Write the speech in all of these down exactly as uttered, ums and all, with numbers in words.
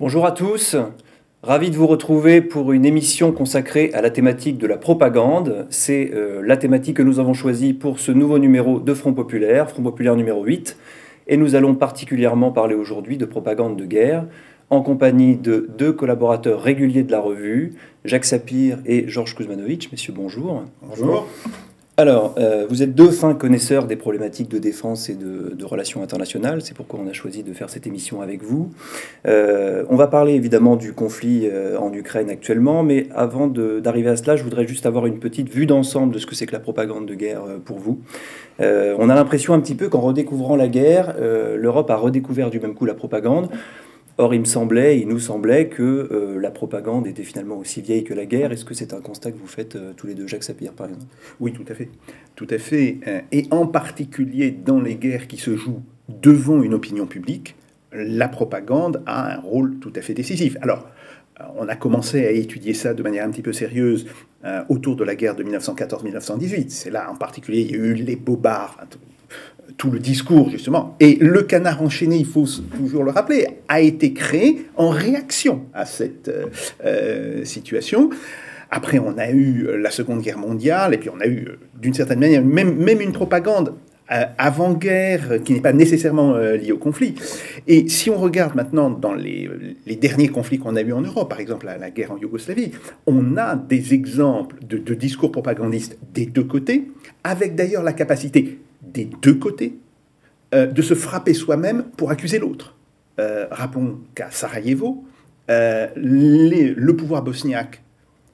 Bonjour à tous, ravi de vous retrouver pour une émission consacrée à la thématique de la propagande. C'est euh, la thématique que nous avons choisie pour ce nouveau numéro de Front Populaire, Front Populaire numéro huit. Et nous allons particulièrement parler aujourd'hui de propagande de guerre, en compagnie de deux collaborateurs réguliers de la revue, Jacques Sapir et Georges Kuzmanovic. Messieurs, bonjour. Bonjour. Alors, euh, vous êtes deux fins connaisseurs des problématiques de défense et de, de relations internationales. C'est pourquoi on a choisi de faire cette émission avec vous. Euh, on va parler évidemment du conflit euh, en Ukraine actuellement, mais avant d'arriver à cela, je voudrais juste avoir une petite vue d'ensemble de ce que c'est que la propagande de guerre euh, pour vous. Euh, on a l'impression un petit peu qu'en redécouvrant la guerre, euh, l'Europe a redécouvert du même coup la propagande. Or, il me semblait, il nous semblait que euh, la propagande était finalement aussi vieille que la guerre. Est-ce que c'est un constat que vous faites euh, tous les deux, Jacques Sapir, par exemple? Oui, tout à fait. Tout à fait. Et en particulier dans les guerres qui se jouent devant une opinion publique, la propagande a un rôle tout à fait décisif. Alors, on a commencé à étudier ça de manière un petit peu sérieuse euh, autour de la guerre de mille neuf cent quatorze mille neuf cent dix-huit. C'est là, en particulier, il y a eu les bobards, enfin, tout le discours, justement. Et le canard enchaîné, il faut toujours le rappeler, a été créé en réaction à cette euh, euh, situation. Après, on a eu la Seconde Guerre mondiale, et puis on a eu, d'une certaine manière, même, même une propagande euh, avant-guerre qui n'est pas nécessairement euh, liée au conflit. Et si on regarde maintenant dans les, les derniers conflits qu'on a eus en Europe, par exemple la, la guerre en Yougoslavie, on a des exemples de, de discours propagandistes des deux côtés, avec d'ailleurs la capacité des deux côtés, euh, de se frapper soi-même pour accuser l'autre. Euh, rappelons qu'à Sarajevo, euh, les, le pouvoir bosniaque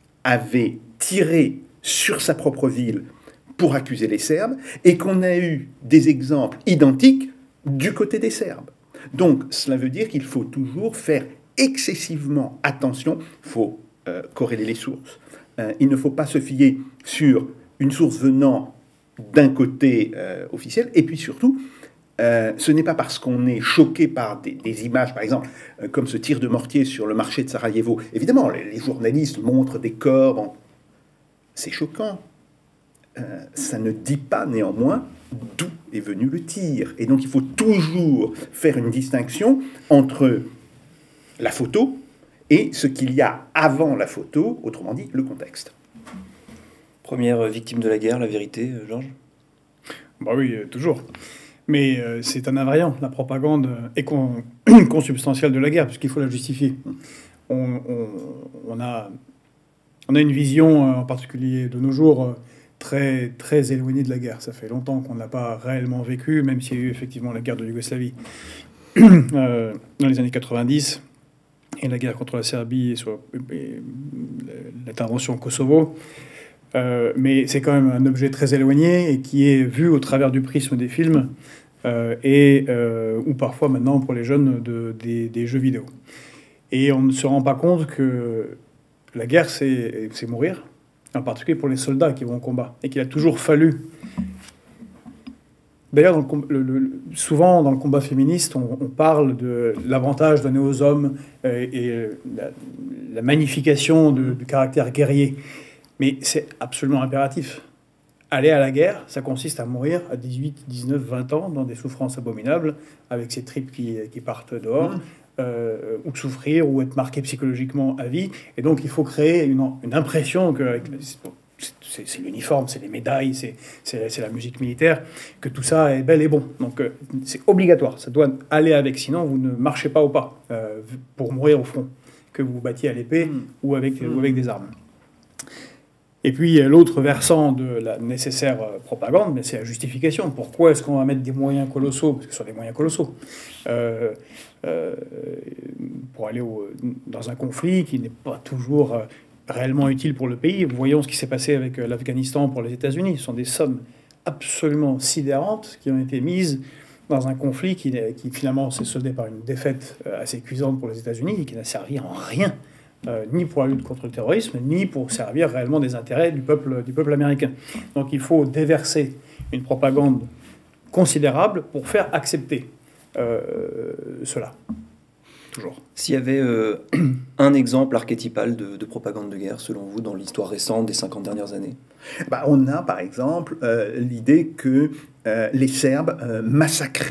avait tiré sur sa propre ville pour accuser les Serbes, et qu'on a eu des exemples identiques du côté des Serbes. Donc, cela veut dire qu'il faut toujours faire excessivement attention, il faut euh, corréler les sources. Euh, il ne faut pas se fier sur une source venant d'un côté euh, officiel, et puis surtout, euh, ce n'est pas parce qu'on est choqué par des, des images, par exemple, euh, comme ce tir de mortier sur le marché de Sarajevo. Évidemment, les, les journalistes montrent des corps, bon, c'est choquant. Euh, ça ne dit pas néanmoins d'où est venu le tir. Et donc il faut toujours faire une distinction entre la photo et ce qu'il y a avant la photo, autrement dit, le contexte. Première victime de la guerre, la vérité, Georges? Bah oui, euh, toujours. Mais euh, c'est un invariant. La propagande est con consubstantielle de la guerre, puisqu'il faut la justifier. On, on, on, a, on a une vision, euh, en particulier de nos jours, euh, très, très éloignée de la guerre. Ça fait longtemps qu'on n'a pas réellement vécu, même s'il y a eu effectivement la guerre de Yougoslavie euh, dans les années quatre-vingt-dix, et la guerre contre la Serbie et, et l'intervention au Kosovo. Euh, mais c'est quand même un objet très éloigné et qui est vu au travers du prisme des films euh, et euh, ou parfois maintenant pour les jeunes de, des, des jeux vidéo. Et on ne se rend pas compte que la guerre, c'est mourir, en particulier pour les soldats qui vont au combat, et qu'il a toujours fallu. D'ailleurs, souvent dans le combat féministe, on, on parle de l'avantage donné aux hommes euh, et la, la magnification de, du caractère guerrier. Mais c'est absolument impératif. Aller à la guerre, ça consiste à mourir à dix-huit, dix-neuf, vingt ans dans des souffrances abominables, avec ses tripes qui, qui partent dehors, mmh. euh, ou souffrir, ou être marqué psychologiquement à vie. Et donc il faut créer une, une impression que c'est l'uniforme, c'est les médailles, c'est la musique militaire, que tout ça est bel et bon. Donc euh, c'est obligatoire, ça doit aller avec, sinon vous ne marchez pas au pas euh, pour mourir au front, que vous vous battiez à l'épée mmh. ou, avec, mmh. ou avec des armes. Et puis l'autre versant de la nécessaire propagande, c'est la justification. Pourquoi est-ce qu'on va mettre des moyens colossaux, parce que ce sont des moyens colossaux, euh, euh, pour aller au, dans un conflit qui n'est pas toujours réellement utile pour le pays? Voyons ce qui s'est passé avec l'Afghanistan pour les États-Unis. Ce sont des sommes absolument sidérantes qui ont été mises dans un conflit qui, qui finalement s'est soldé par une défaite assez cuisante pour les États-Unis et qui n'a servi en rien. Euh, ni pour la lutte contre le terrorisme, ni pour servir réellement des intérêts du peuple, du peuple américain. Donc il faut déverser une propagande considérable pour faire accepter euh, cela. Toujours. S'il y avait euh, un exemple archétypal de, de propagande de guerre, selon vous, dans l'histoire récente des cinquante dernières années? Bah, on a par exemple euh, l'idée que euh, les Serbes euh, massacraient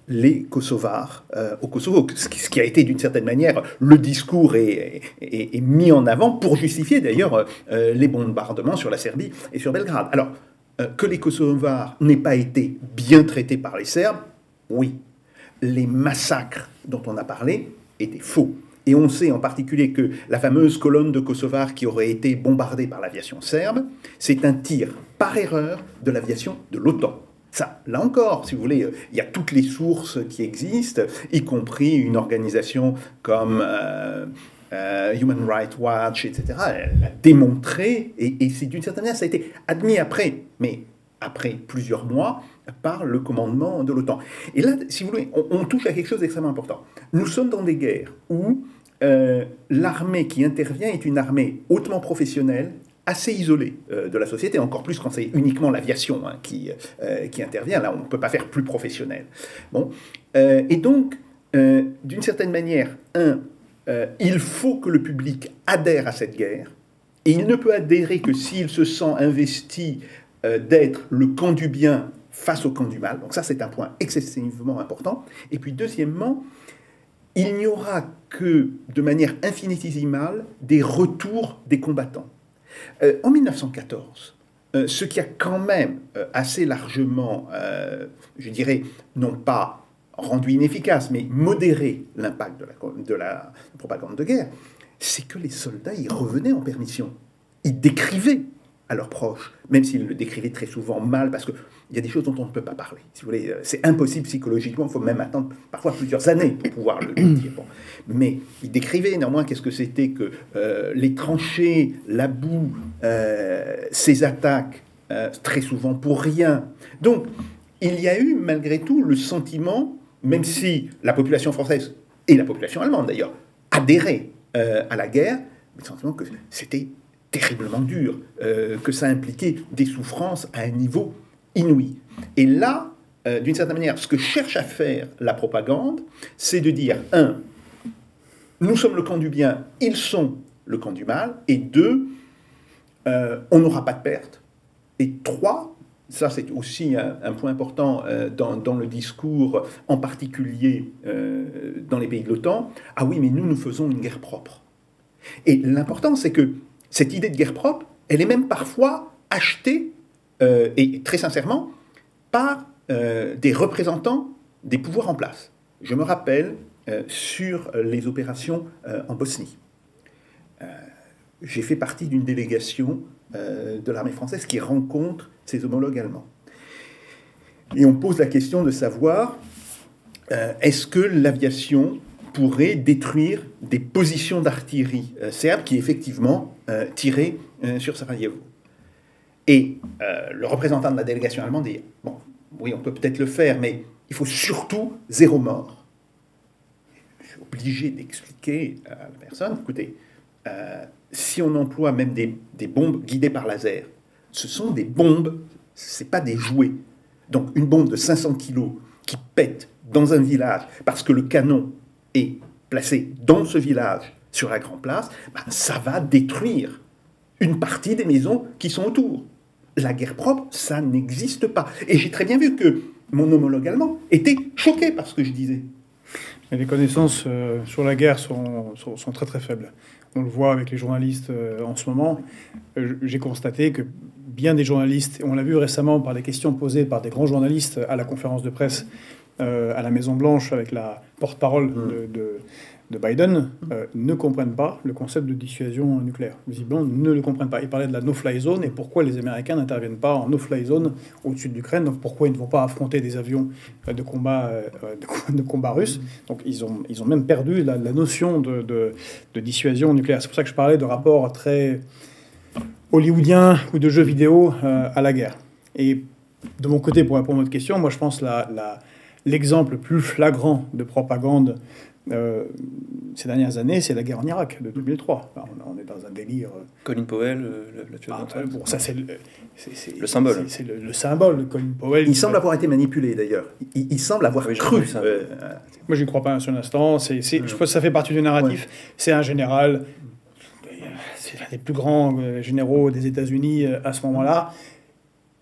les Kosovars euh, au Kosovo, ce qui, ce qui a été d'une certaine manière le discours est, est, est mis en avant pour justifier d'ailleurs euh, les bombardements sur la Serbie et sur Belgrade. Alors, euh, que les Kosovars n'aient pas été bien traités par les Serbes, oui. Les massacres dont on a parlé étaient faux. Et on sait en particulier que la fameuse colonne de Kosovars qui aurait été bombardée par l'aviation serbe, c'est un tir par erreur de l'aviation de l'OTAN. Ça, là encore, si vous voulez, il y a toutes les sources qui existent, y compris une organisation comme euh, euh, Human Rights Watch, et cetera. Elle l'a démontré, et, et c'est d'une certaine manière, ça a été admis après, mais après plusieurs mois, par le commandement de l'OTAN. Et là, si vous voulez, on, on touche à quelque chose d'extrêmement important. Nous sommes dans des guerres où euh, l'armée qui intervient est une armée hautement professionnelle, assez isolée euh, de la société, encore plus quand c'est uniquement l'aviation hein, qui, euh, qui intervient. Là, on ne peut pas faire plus professionnel. Bon. Euh, et donc, euh, d'une certaine manière, un, euh, il faut que le public adhère à cette guerre, et il ne peut adhérer que s'il se sent investi euh, d'être le camp du bien face au camp du mal. Donc ça, c'est un point excessivement important. Et puis, deuxièmement, il n'y aura que, de manière infinitésimale, des retours des combattants. Euh, en mille neuf cent quatorze, euh, ce qui a quand même euh, assez largement, euh, je dirais, non pas rendu inefficace, mais modéré l'impact de la, de la propagande de guerre, c'est que les soldats y revenaient en permission. Ils décrivaient à leurs proches, même s'ils le décrivaient très souvent mal, parce qu'il y a des choses dont on ne peut pas parler. Si vous voulez, c'est impossible psychologiquement, il faut même attendre parfois plusieurs années pour pouvoir le dire. Bon. Mais ils décrivaient néanmoins qu'est-ce que c'était que euh, les tranchées, la boue, euh, ces attaques, euh, très souvent pour rien. Donc, il y a eu malgré tout le sentiment, même si la population française, et la population allemande d'ailleurs, adhéraient euh, à la guerre, mais le sentiment que c'était terriblement dur, euh, que ça impliquait des souffrances à un niveau inouï. Et là, euh, d'une certaine manière, ce que cherche à faire la propagande, c'est de dire, un, nous sommes le camp du bien, ils sont le camp du mal, et deux, euh, on n'aura pas de perte, et trois, ça c'est aussi un, un point important euh, dans, dans le discours, en particulier euh, dans les pays de l'OTAN, ah oui, mais nous, nous faisons une guerre propre. Et l'important, c'est que cette idée de guerre propre, elle est même parfois achetée, euh, et très sincèrement, par euh, des représentants des pouvoirs en place. Je me rappelle euh, sur les opérations euh, en Bosnie. Euh, j'ai fait partie d'une délégation euh, de l'armée française qui rencontre ses homologues allemands. Et on pose la question de savoir, euh, est-ce que l'aviation pourrait détruire des positions d'artillerie euh, serbes qui, effectivement, euh, tiraient euh, sur Sarajevo. Et euh, le représentant de la délégation allemande dit, bon, oui, on peut peut-être le faire, mais il faut surtout zéro mort. Je suis obligé d'expliquer à la personne, écoutez, euh, si on emploie même des, des bombes guidées par laser, ce sont des bombes, ce n'est pas des jouets. Donc une bombe de cinq cents kilos qui pète dans un village parce que le canon est placé dans ce village, sur la grande place, ben, ça va détruire une partie des maisons qui sont autour. La guerre propre, ça n'existe pas. Et j'ai très bien vu que mon homologue allemand était choqué par ce que je disais. Mais les connaissances euh, sur la guerre sont, sont, sont très très faibles. On le voit avec les journalistes euh, en ce moment. Euh, j'ai constaté que bien des journalistes, et on l'a vu récemment par les questions posées par des grands journalistes à la conférence de presse euh, à la Maison-Blanche avec la porte-parole mmh. de, de, de Biden, euh, ne comprennent pas le concept de dissuasion nucléaire. Visiblement, ne le comprennent pas. Ils parlaient de la no-fly zone et pourquoi les Américains n'interviennent pas en no-fly zone au-dessus de l'Ukraine. Donc pourquoi ils ne vont pas affronter des avions de combat, euh, de, de combat russes. Donc ils ont, ils ont même perdu la, la notion de, de, de dissuasion nucléaire. C'est pour ça que je parlais de rapports très hollywoodiens ou de jeux vidéo euh, à la guerre. Et de mon côté, pour répondre à votre question, moi je pense la, la, l'exemple le plus flagrant de propagande Euh, ces dernières années, c'est la guerre en Irak de deux mille trois. Enfin, on est dans un délire. Colin Powell, le, le tueur ah, bon, ça c'est le, c'est, c'est, le symbole. C'est, c'est le, le symbole de Colin Powell. Il semble va... avoir été manipulé d'ailleurs. Il, il semble avoir oui, cru. Ça. Euh, Moi, je n'y crois pas un seul instant. C'est, c'est, mmh. Je pense que ça fait partie du narratif. Ouais. C'est un général. C'est l'un des plus grands généraux des États-Unis à ce moment-là.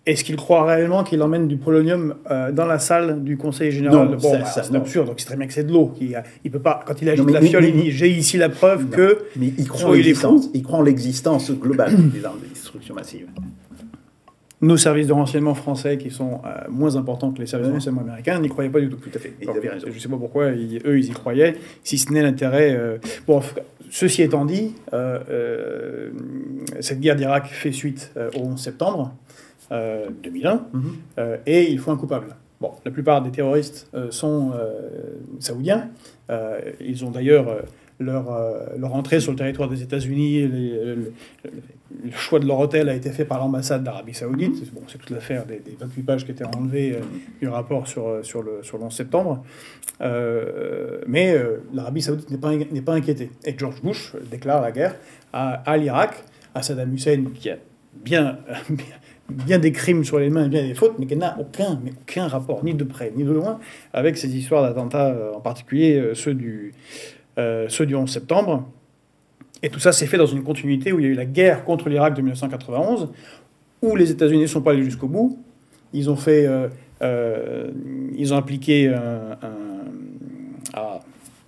est-ce qu'il croit réellement qu'il emmène du polonium euh, dans la salle du Conseil général? Non, bon, ça, bah, ça, c'est non. absurde. Donc c'est très bien que c'est de l'eau. Il, il peut pas. Quand il agite Non, mais- la mais- fiole, mais- il dit j'ai ici la preuve Non. que. Mais il croit, en soit il est l'existence, fou. il croit en l'existence globale des armes de destruction massive. Nos services de renseignement français, qui sont euh, moins importants que les services de Ouais. renseignement américains, n'y croyaient pas du tout. Tout à fait. Ils Donc, avaient raison. je ne sais pas pourquoi ils- eux, ils y croyaient, si ce n'est l'intérêt... euh, Bon, en tout cas, ceci étant dit, euh, euh, cette guerre d'Irak fait suite euh, au onze septembre euh, deux mille un, Mhm. euh, et il faut un coupable. Bon, la plupart des terroristes euh, sont euh, saoudiens. Euh, ils ont d'ailleurs... euh, leur, euh, leur entrée sur le territoire des États-Unis, les- le, le- le choix de leur hôtel a été fait par l'ambassade d'Arabie Saoudite. Bon, c'est toute l'affaire des, des vingt-huit pages qui étaient enlevées euh, du rapport sur, euh, sur, le, sur le onze septembre. Euh, mais euh, l'Arabie Saoudite n'est pas, n'est pas inquiétée. Et George Bush déclare la guerre à, à l'Irak, à Saddam Hussein, qui a bien, bien, bien des crimes sur les mains et bien des fautes, mais qui n'a aucun, mais aucun rapport, ni de près ni de loin, avec ces histoires d'attentats, euh, en particulier euh, ceux du... Euh, ceux du onze septembre. Et tout ça s'est fait dans une continuité où il y a eu la guerre contre l'Irak de mille neuf cent quatre-vingt-onze, où les États-Unis ne sont pas allés jusqu'au bout. Ils ont fait, euh, euh, ils ont appliqué un, un, ah,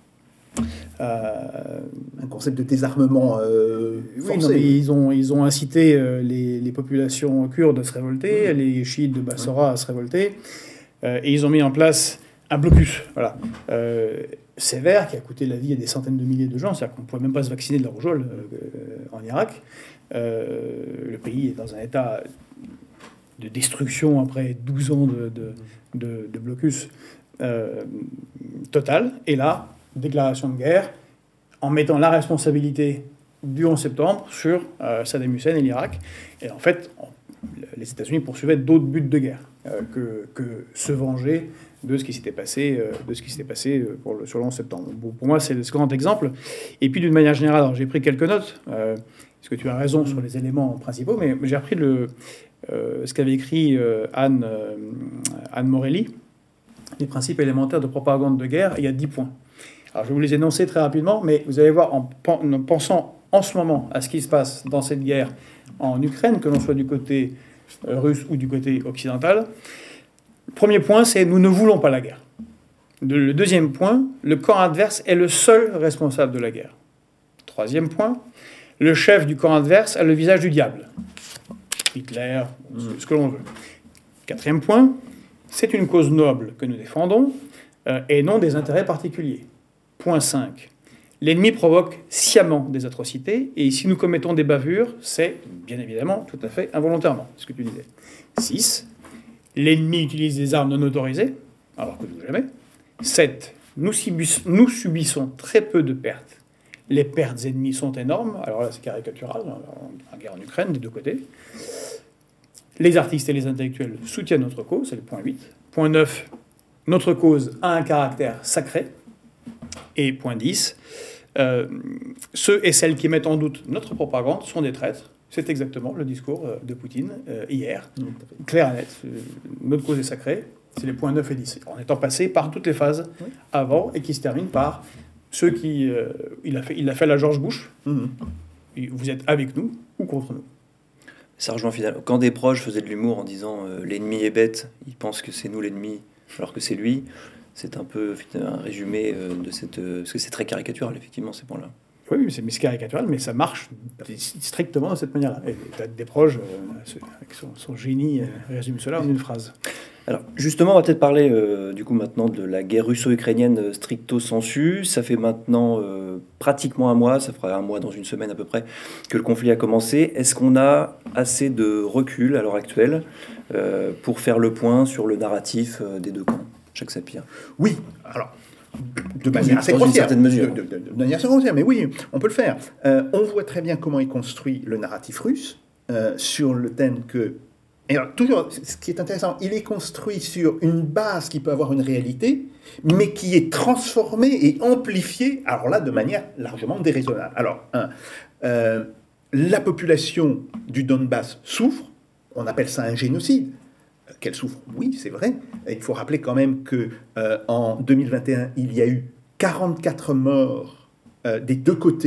euh, Un concept de désarmement euh, oui, forcé. non, mais ils ont, ils ont incité euh, les, les populations kurdes à se révolter, Mmh. les chiites de Bassora à se révolter, euh, et ils ont mis en place un blocus, voilà, euh, sévère, qui a coûté la vie à des centaines de milliers de gens. C'est-à-dire qu'on ne pouvait même pas se vacciner de la rougeole euh, en Irak. Euh, le pays est dans un état de destruction après douze ans de, de, de, de blocus euh, total. Et là, déclaration de guerre, en mettant la responsabilité du onze septembre sur euh, Saddam Hussein et l'Irak. Et en fait, on, les États-Unis poursuivaient d'autres buts de guerre euh, que, que se venger de ce qui s'était passé, euh, de ce qui s'était passé euh, pour le, sur le onze septembre. Bon, pour moi, c'est ce grand exemple. Et puis, d'une manière générale, alors, j'ai pris quelques notes, euh, parce que tu as raison sur les éléments principaux, mais j'ai repris le, euh, ce qu'avait écrit euh, Anne, euh, Anne Morelli, les principes élémentaires de propagande de guerre. Il y a dix points. Alors, je vais vous les énoncer très rapidement, mais vous allez voir, en, en pensant en ce moment à ce qui se passe dans cette guerre en Ukraine, que l'on soit du côté euh, russe ou du côté occidental. Le premier point, c'est nous ne voulons pas la guerre. Le deuxième point, le camp adverse est le seul responsable de la guerre. Troisième point, le chef du camp adverse a le visage du diable. Hitler, ce que l'on veut. Quatrième point, c'est une cause noble que nous défendons euh, et non des intérêts particuliers. Point cinq. L'ennemi provoque sciemment des atrocités, et si nous commettons des bavures, c'est bien évidemment tout à fait involontairement, ce que tu disais. six. L'ennemi utilise des armes non autorisées, alors que nous jamais. sept. Nous, subis, nous subissons très peu de pertes. Les pertes ennemies sont énormes, alors là c'est caricatural, en guerre en Ukraine, des deux côtés. Les artistes et les intellectuels soutiennent notre cause, c'est le point huit. Point neuf. Notre cause a un caractère sacré. Et point dix, euh, ceux et celles qui mettent en doute notre propagande sont des traîtres. C'est exactement le discours de Poutine euh, hier, mmh. clair et net. Notre cause est sacrée, c'est les points neuf et dix. En étant passé par toutes les phases oui. avant, et qui se termine par ceux qui... Euh, il, a fait, il a fait la George Bush. Mmh. Vous êtes avec nous ou contre nous. Ça rejoint finalement. Quand des proches faisaient de l'humour en disant euh, l'ennemi est bête, il pense que c'est nous l'ennemi, alors que c'est lui. C'est un peu un résumé de cette... Parce que c'est très caricatural, effectivement, ces points-là. Oui, c'est caricatural, mais ça marche strictement de cette manière-là. Et tu as des proches, euh, avec son, son génie, euh, résume cela en une phrase. Alors, justement, on va peut-être parler, euh, du coup, maintenant de la guerre russo-ukrainienne stricto sensu. Ça fait maintenant euh, pratiquement un mois, ça fera un mois dans une semaine à peu près, que le conflit a commencé. Est-ce qu'on a assez de recul à l'heure actuelle euh, pour faire le point sur le narratif euh, des deux camps ? Jacques Sapir. Oui, alors, de manière assez grossière. De, de, de, de, de manière assez grossière, mais oui, on peut le faire. Euh, on voit très bien comment est construit le narratif russe euh, sur le thème que... Et alors, toujours, ce qui est intéressant, il est construit sur une base qui peut avoir une réalité, mais qui est transformée et amplifiée, alors là, de manière largement déraisonnable. Alors, un, euh, la population du Donbass souffre, on appelle ça un génocide. Qu'elle souffre, oui, c'est vrai. Il faut rappeler quand même que euh, en deux mille vingt et un, il y a eu quarante-quatre morts euh, des deux côtés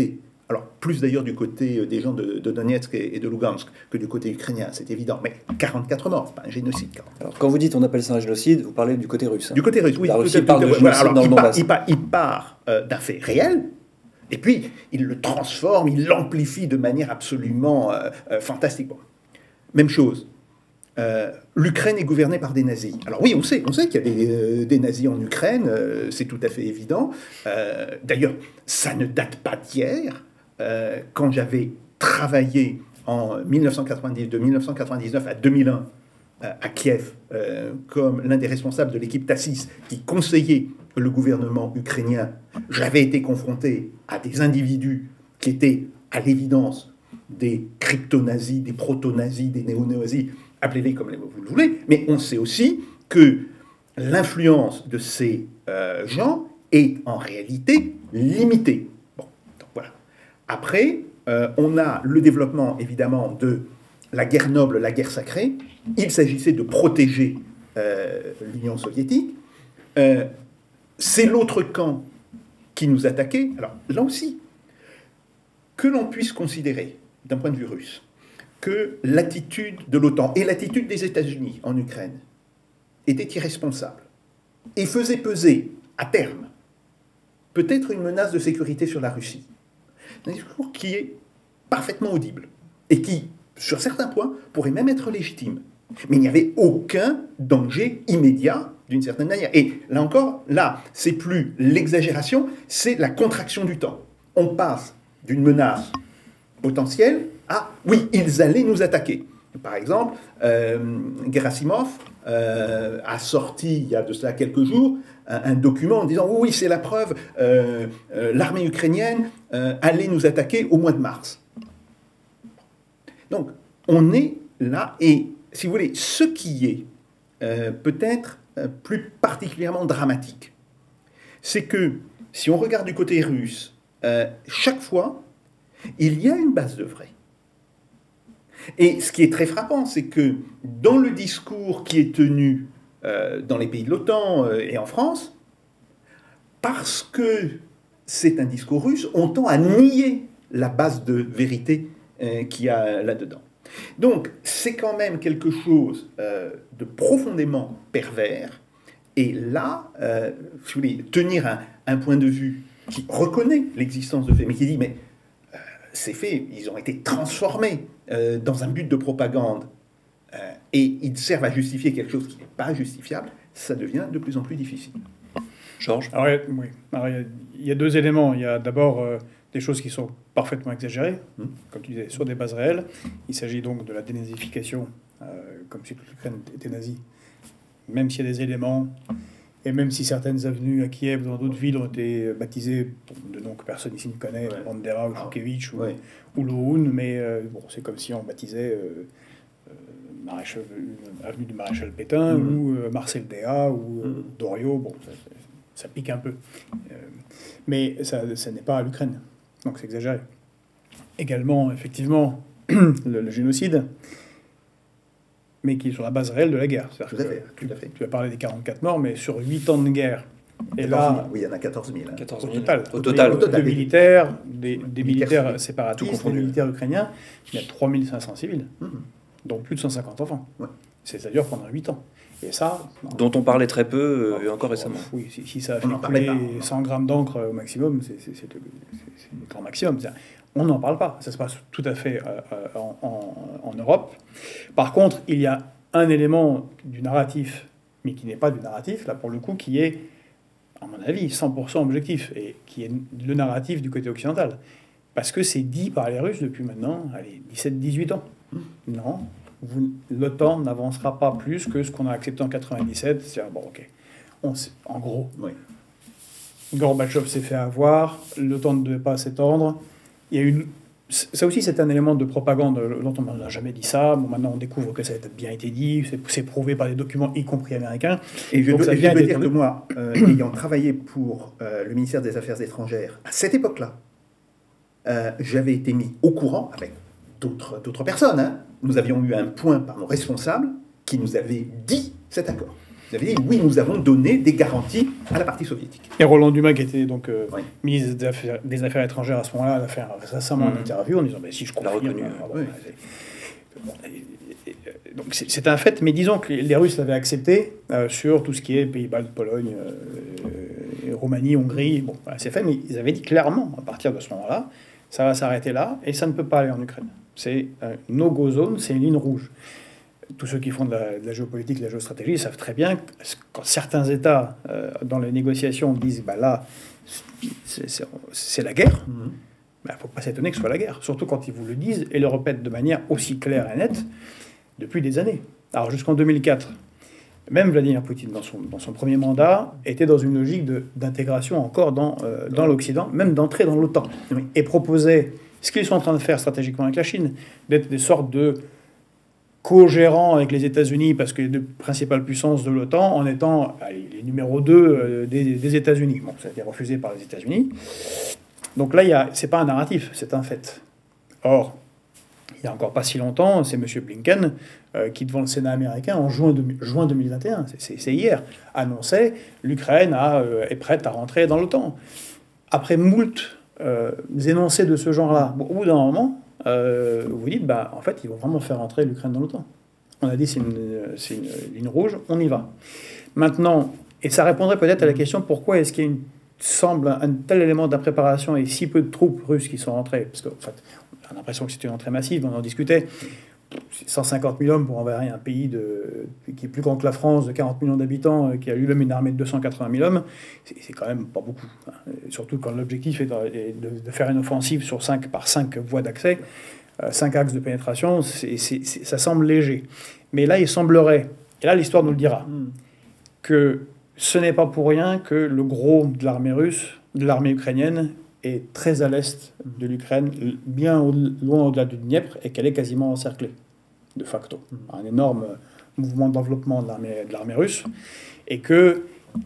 Alors, plus d'ailleurs du côté des gens de, de Donetsk et de Lugansk que du côté ukrainien, c'est évident. Mais quarante-quatre morts, c'est pas un génocide. Quand même. Alors, quand vous dites on appelle ça un génocide, vous parlez du côté russe. Hein. Du côté russe, oui. La tout, Russie tout, parle tout, de voilà, génocide alors, dans le il, part, Donbass. il part, il part euh, d'un fait réel, et puis il le transforme, il l'amplifie de manière absolument euh, euh, fantastique. Bon. Même chose. Euh, L'Ukraine est gouvernée par des nazis. Alors oui, on sait, on sait qu'il y a des, euh, des nazis en Ukraine, euh, c'est tout à fait évident. Euh, D'ailleurs, ça ne date pas d'hier. Euh, quand j'avais travaillé en mille neuf cent quatre-vingt-dix, de mille neuf cent quatre-vingt-dix-neuf à deux mille un euh, à Kiev, euh, comme l'un des responsables de l'équipe Tassis qui conseillait le gouvernement ukrainien, j'avais été confronté à des individus qui étaient à l'évidence des crypto-nazis, des proto-nazis, des néo-nazis, appelez-les comme vous le voulez, mais on sait aussi que l'influence de ces euh, gens est en réalité limitée. Bon, donc voilà. Après, euh, on a le développement, évidemment, de la guerre noble, la guerre sacrée. Il s'agissait de protéger euh, l'Union soviétique. Euh, c'est l'autre camp qui nous attaquait. Alors, là aussi, que l'on puisse considérer, d'un point de vue russe, que l'attitude de l'OTAN et l'attitude des États-Unis en Ukraine était irresponsable et faisait peser, à terme, peut-être une menace de sécurité sur la Russie. Un discours qui est parfaitement audible et qui, sur certains points, pourrait même être légitime. Mais il n'y avait aucun danger immédiat, d'une certaine manière. Et là encore, là, c'est plus l'exagération, c'est la contraction du temps. On passe d'une menace potentielle à « oui, ils allaient nous attaquer ». Par exemple, euh, Gerasimov euh, a sorti, il y a de cela quelques jours, un, un document en disant « oui, c'est la preuve, euh, euh, l'armée ukrainienne euh, allait nous attaquer au mois de mars ». Donc, on est là, et si vous voulez, ce qui est euh, peut-être euh, plus particulièrement dramatique, c'est que, si on regarde du côté russe, euh, chaque fois, il y a une base de vrai. Et ce qui est très frappant, c'est que dans le discours qui est tenu euh, dans les pays de l'OTAN euh, et en France, parce que c'est un discours russe, on tend à nier la base de vérité euh, qu'il y a là-dedans. Donc, c'est quand même quelque chose euh, de profondément pervers. Et là, euh, si vous voulez, tenir un, un point de vue qui reconnaît l'existence de faits, mais qui dit, mais euh, ces faits, ils ont été transformés euh, dans un but de propagande, euh, et ils servent à justifier quelque chose qui n'est pas justifiable, ça devient de plus en plus difficile. Georges ? Alors, oui. Alors, il, y a, il y a deux éléments. Il y a d'abord euh, des choses qui sont parfaitement exagérées, mmh. comme tu disais, sur des bases réelles. Il s'agit donc de la dénazification, euh, comme si toute l'Ukraine était nazie, même s'il y a des éléments, et même si certaines avenues à Kiev, dans d'autres villes, ont été baptisées de noms que personne ici ne connaît, ouais. Bandera ou Choukevitch ou, ouais. ou Lohun, mais euh, bon, c'est comme si on baptisait euh, euh, Maréchal, avenue du Maréchal Pétain, mmh. ou euh, Marcel Déat, ou euh, mmh. Doriot, bon, ça, ça pique un peu. Euh, mais ça, ça n'est pas à l'Ukraine, donc c'est exagéré. Également, effectivement, le, le génocide, mais qui est sur la base réelle de la guerre. Tout à fait, tout à fait. Tu as parlé des quarante-quatre morts, mais sur huit ans de guerre. Et là, oui, il y en a quatorze mille. Hein. quatorze mille. Au total. Au total. Au total. Des militaires, des, des militaires séparatistes, des militaires ukrainiens, il y a trois mille cinq cents civils, mm-hmm. dont plus de cent cinquante enfants. Ouais. C'est-à-dire pendant huit ans. Et ça... Dont on parlait très peu, euh, encore récemment. Oui, si, si ça a fait couler cent grammes d'encre au maximum, c'est le grand maximum. On n'en parle pas. Ça se passe tout à fait euh, en, en, en Europe. Par contre, il y a un élément du narratif, mais qui n'est pas du narratif, là pour le coup, qui est, à mon avis, cent pour cent objectif, et qui est le narratif du côté occidental. Parce que c'est dit par les Russes depuis maintenant, allez, dix-sept dix-huit ans. Non, l'OTAN n'avancera pas plus que ce qu'on a accepté en quatre-vingt-dix-sept. C'est-à-dire, bon, ok, on sait, en gros, oui. Gorbatchev s'est fait avoir, l'OTAN ne devait pas s'étendre. Il y a une... Ça aussi, c'est un élément de propagande. L'OTAN n'a jamais dit ça. Bon, maintenant, on découvre que ça a bien été dit. C'est prouvé par des documents, y compris américains. Et je, dois, et je dois dire que moi, euh, ayant travaillé pour euh, le ministère des Affaires étrangères, à cette époque-là, euh, j'avais été mis au courant, avec d'autres personnes, hein. Nous avions eu un point par nos responsables qui nous avait dit cet accord. Vous avez dit, oui, nous avons donné des garanties à la partie soviétique. Et Roland Dumas, qui était donc euh, Oui. ministre des Affaires, des Affaires étrangères à ce moment-là, a fait récemment Mmh. une interview en disant bah, si je l'a confirme. reconnu, euh, oui. bon, bah, c'est- bon, et- et- et- donc c'est c'est un fait, mais disons que les Russes l'avaient accepté euh, sur tout ce qui est Pays-Baltes, Pologne, euh, Roumanie, Hongrie. Bon, voilà, c'est fait, mais ils avaient dit clairement, à partir de ce moment-là, ça va s'arrêter là et ça ne peut pas aller en Ukraine. C'est un no-go zone, c'est une ligne rouge. Tous ceux qui font de la, de la géopolitique, de la géostratégie, savent très bien que quand certains États, euh, dans les négociations, disent bah là, c'est- c'est c'est la guerre, il ne faut pas s'étonner que ce soit la guerre. Surtout quand ils vous le disent et le répètent de manière aussi claire et nette depuis des années. Alors jusqu'en deux mille quatre, même Vladimir Poutine, dans son, dans son premier mandat, était dans une logique de- d'intégration encore dans, euh, dans l'Occident, même d'entrer dans l'OTAN. Oui. Et proposait ce qu'ils sont en train de faire stratégiquement avec la Chine, d'être des sortes de co-gérants avec les États-Unis, parce que les deux principales puissances de l'OTAN, en étant allez, les numéros deux des, des États-Unis. Bon, ça a été refusé par les États-Unis. Donc là, il y a, c'est pas un narratif, c'est un fait. Or, il n'y a encore pas si longtemps, c'est M. Blinken euh, qui, devant le Sénat américain, en juin, de, juin deux mille vingt et un, c'est, c'est, c'est hier, annonçait l'Ukraine a, euh, est prête à rentrer dans l'OTAN. Après moult euh, énoncés de ce genre-là, bon, au bout d'un moment, euh, vous dites, bah, en fait, ils vont vraiment faire rentrer l'Ukraine dans l'OTAN. On a dit, c'est une, c'est une ligne rouge, on y va. Maintenant, et ça répondrait peut-être à la question, pourquoi est-ce qu'il y a une, semble un tel élément d'impréparation et si peu de troupes russes qui sont rentrées, parce qu'en fait, on a l'impression que c'est une entrée massive, on en discutait, cent cinquante mille hommes pour envahir un pays de, qui est plus grand que la France, de quarante millions d'habitants, qui a lui-même une armée de deux cent quatre-vingt mille hommes, c'est, c'est quand même pas beaucoup. Hein. Surtout quand l'objectif est de, est de, de faire une offensive sur cinq, par cinq voies d'accès, euh, cinq axes de pénétration, c'est, c'est, c'est, ça semble léger. Mais là, il semblerait, et là l'histoire nous le dira, mm. que ce n'est pas pour rien que le gros de l'armée russe, de l'armée ukrainienne, est très à l'est de l'Ukraine, bien au, loin au-delà du Dniepr, et qu'elle est quasiment encerclée, de facto. Un énorme mouvement d'enveloppement de l'armée, de l'armée russe, et que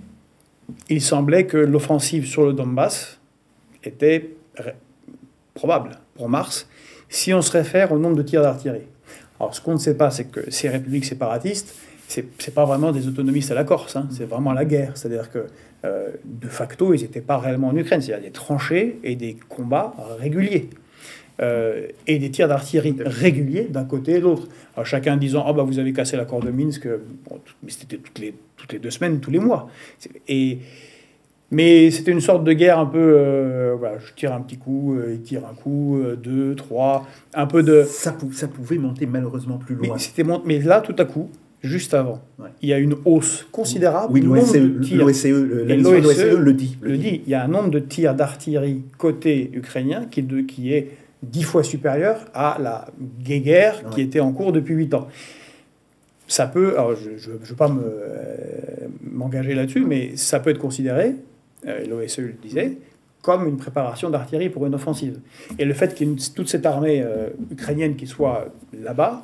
il semblait que l'offensive sur le Donbass était ré- probable pour mars, si on se réfère au nombre de tirs d'artillerie. Alors, ce qu'on ne sait pas, c'est que ces républiques séparatistes, c'est, c'est pas vraiment des autonomistes à la Corse, hein, c'est vraiment la guerre. C'est-à-dire que, euh, de facto, ils n'étaient pas réellement en Ukraine. C'est-à-dire des tranchées et des combats réguliers. Euh, et des tirs d'artillerie réguliers d'un côté et de l'autre. Alors, chacun disant « Ah, oh, bah, vous avez cassé l'accord de Minsk. » Bon, mais c'était toutes les, toutes les deux semaines, tous les mois. Et... Mais c'était une sorte de guerre un peu, euh, voilà, je tire un petit coup, euh, il tire un coup, euh, deux, trois, un peu de... Ça, pou- ça pouvait monter malheureusement plus loin. Mais, c'était mon... mais là, tout à coup, juste avant, ouais. il y a une hausse considérable. Oui, l'O S C E, l'O S C E, la mission de l'O S C E le dit. Le dit. Il y a un nombre de tirs d'artillerie côté ukrainien qui, de, qui est dix fois supérieur à la guerre ouais. qui était en cours depuis huit ans. Ça peut, alors je ne veux pas me, euh, m'engager là-dessus, mais ça peut être considéré, euh, l'O S C E le disait, comme une préparation d'artillerie pour une offensive. Et le fait qu'il y ait une, toute cette armée euh, ukrainienne qui soit là-bas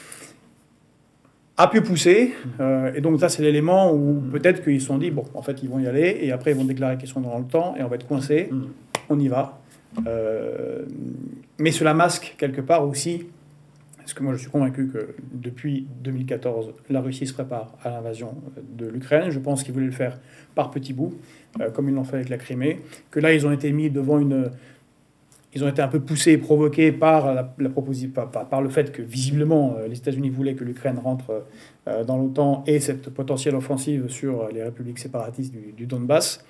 a pu pousser. Euh, et donc ça, c'est l'élément où peut-être qu'ils se sont dit, bon, en fait, ils vont y aller, et après, ils vont déclarer qu'ils sont dans le temps, et on va être coincés, on y va. Euh, mais cela masque quelque part aussi, parce que moi je suis convaincu que depuis deux mille quatorze, la Russie se prépare à l'invasion de l'Ukraine. Je pense qu'ils voulaient le faire par petits bouts, euh, comme ils l'ont fait avec la Crimée, que là ils ont été mis devant une... Ils ont été un peu poussés et provoqués par, la, la proposition, par, par, par le fait que visiblement les États-Unis voulaient que l'Ukraine rentre euh, dans l'OTAN et cette potentielle offensive sur les républiques séparatistes du, du Donbass.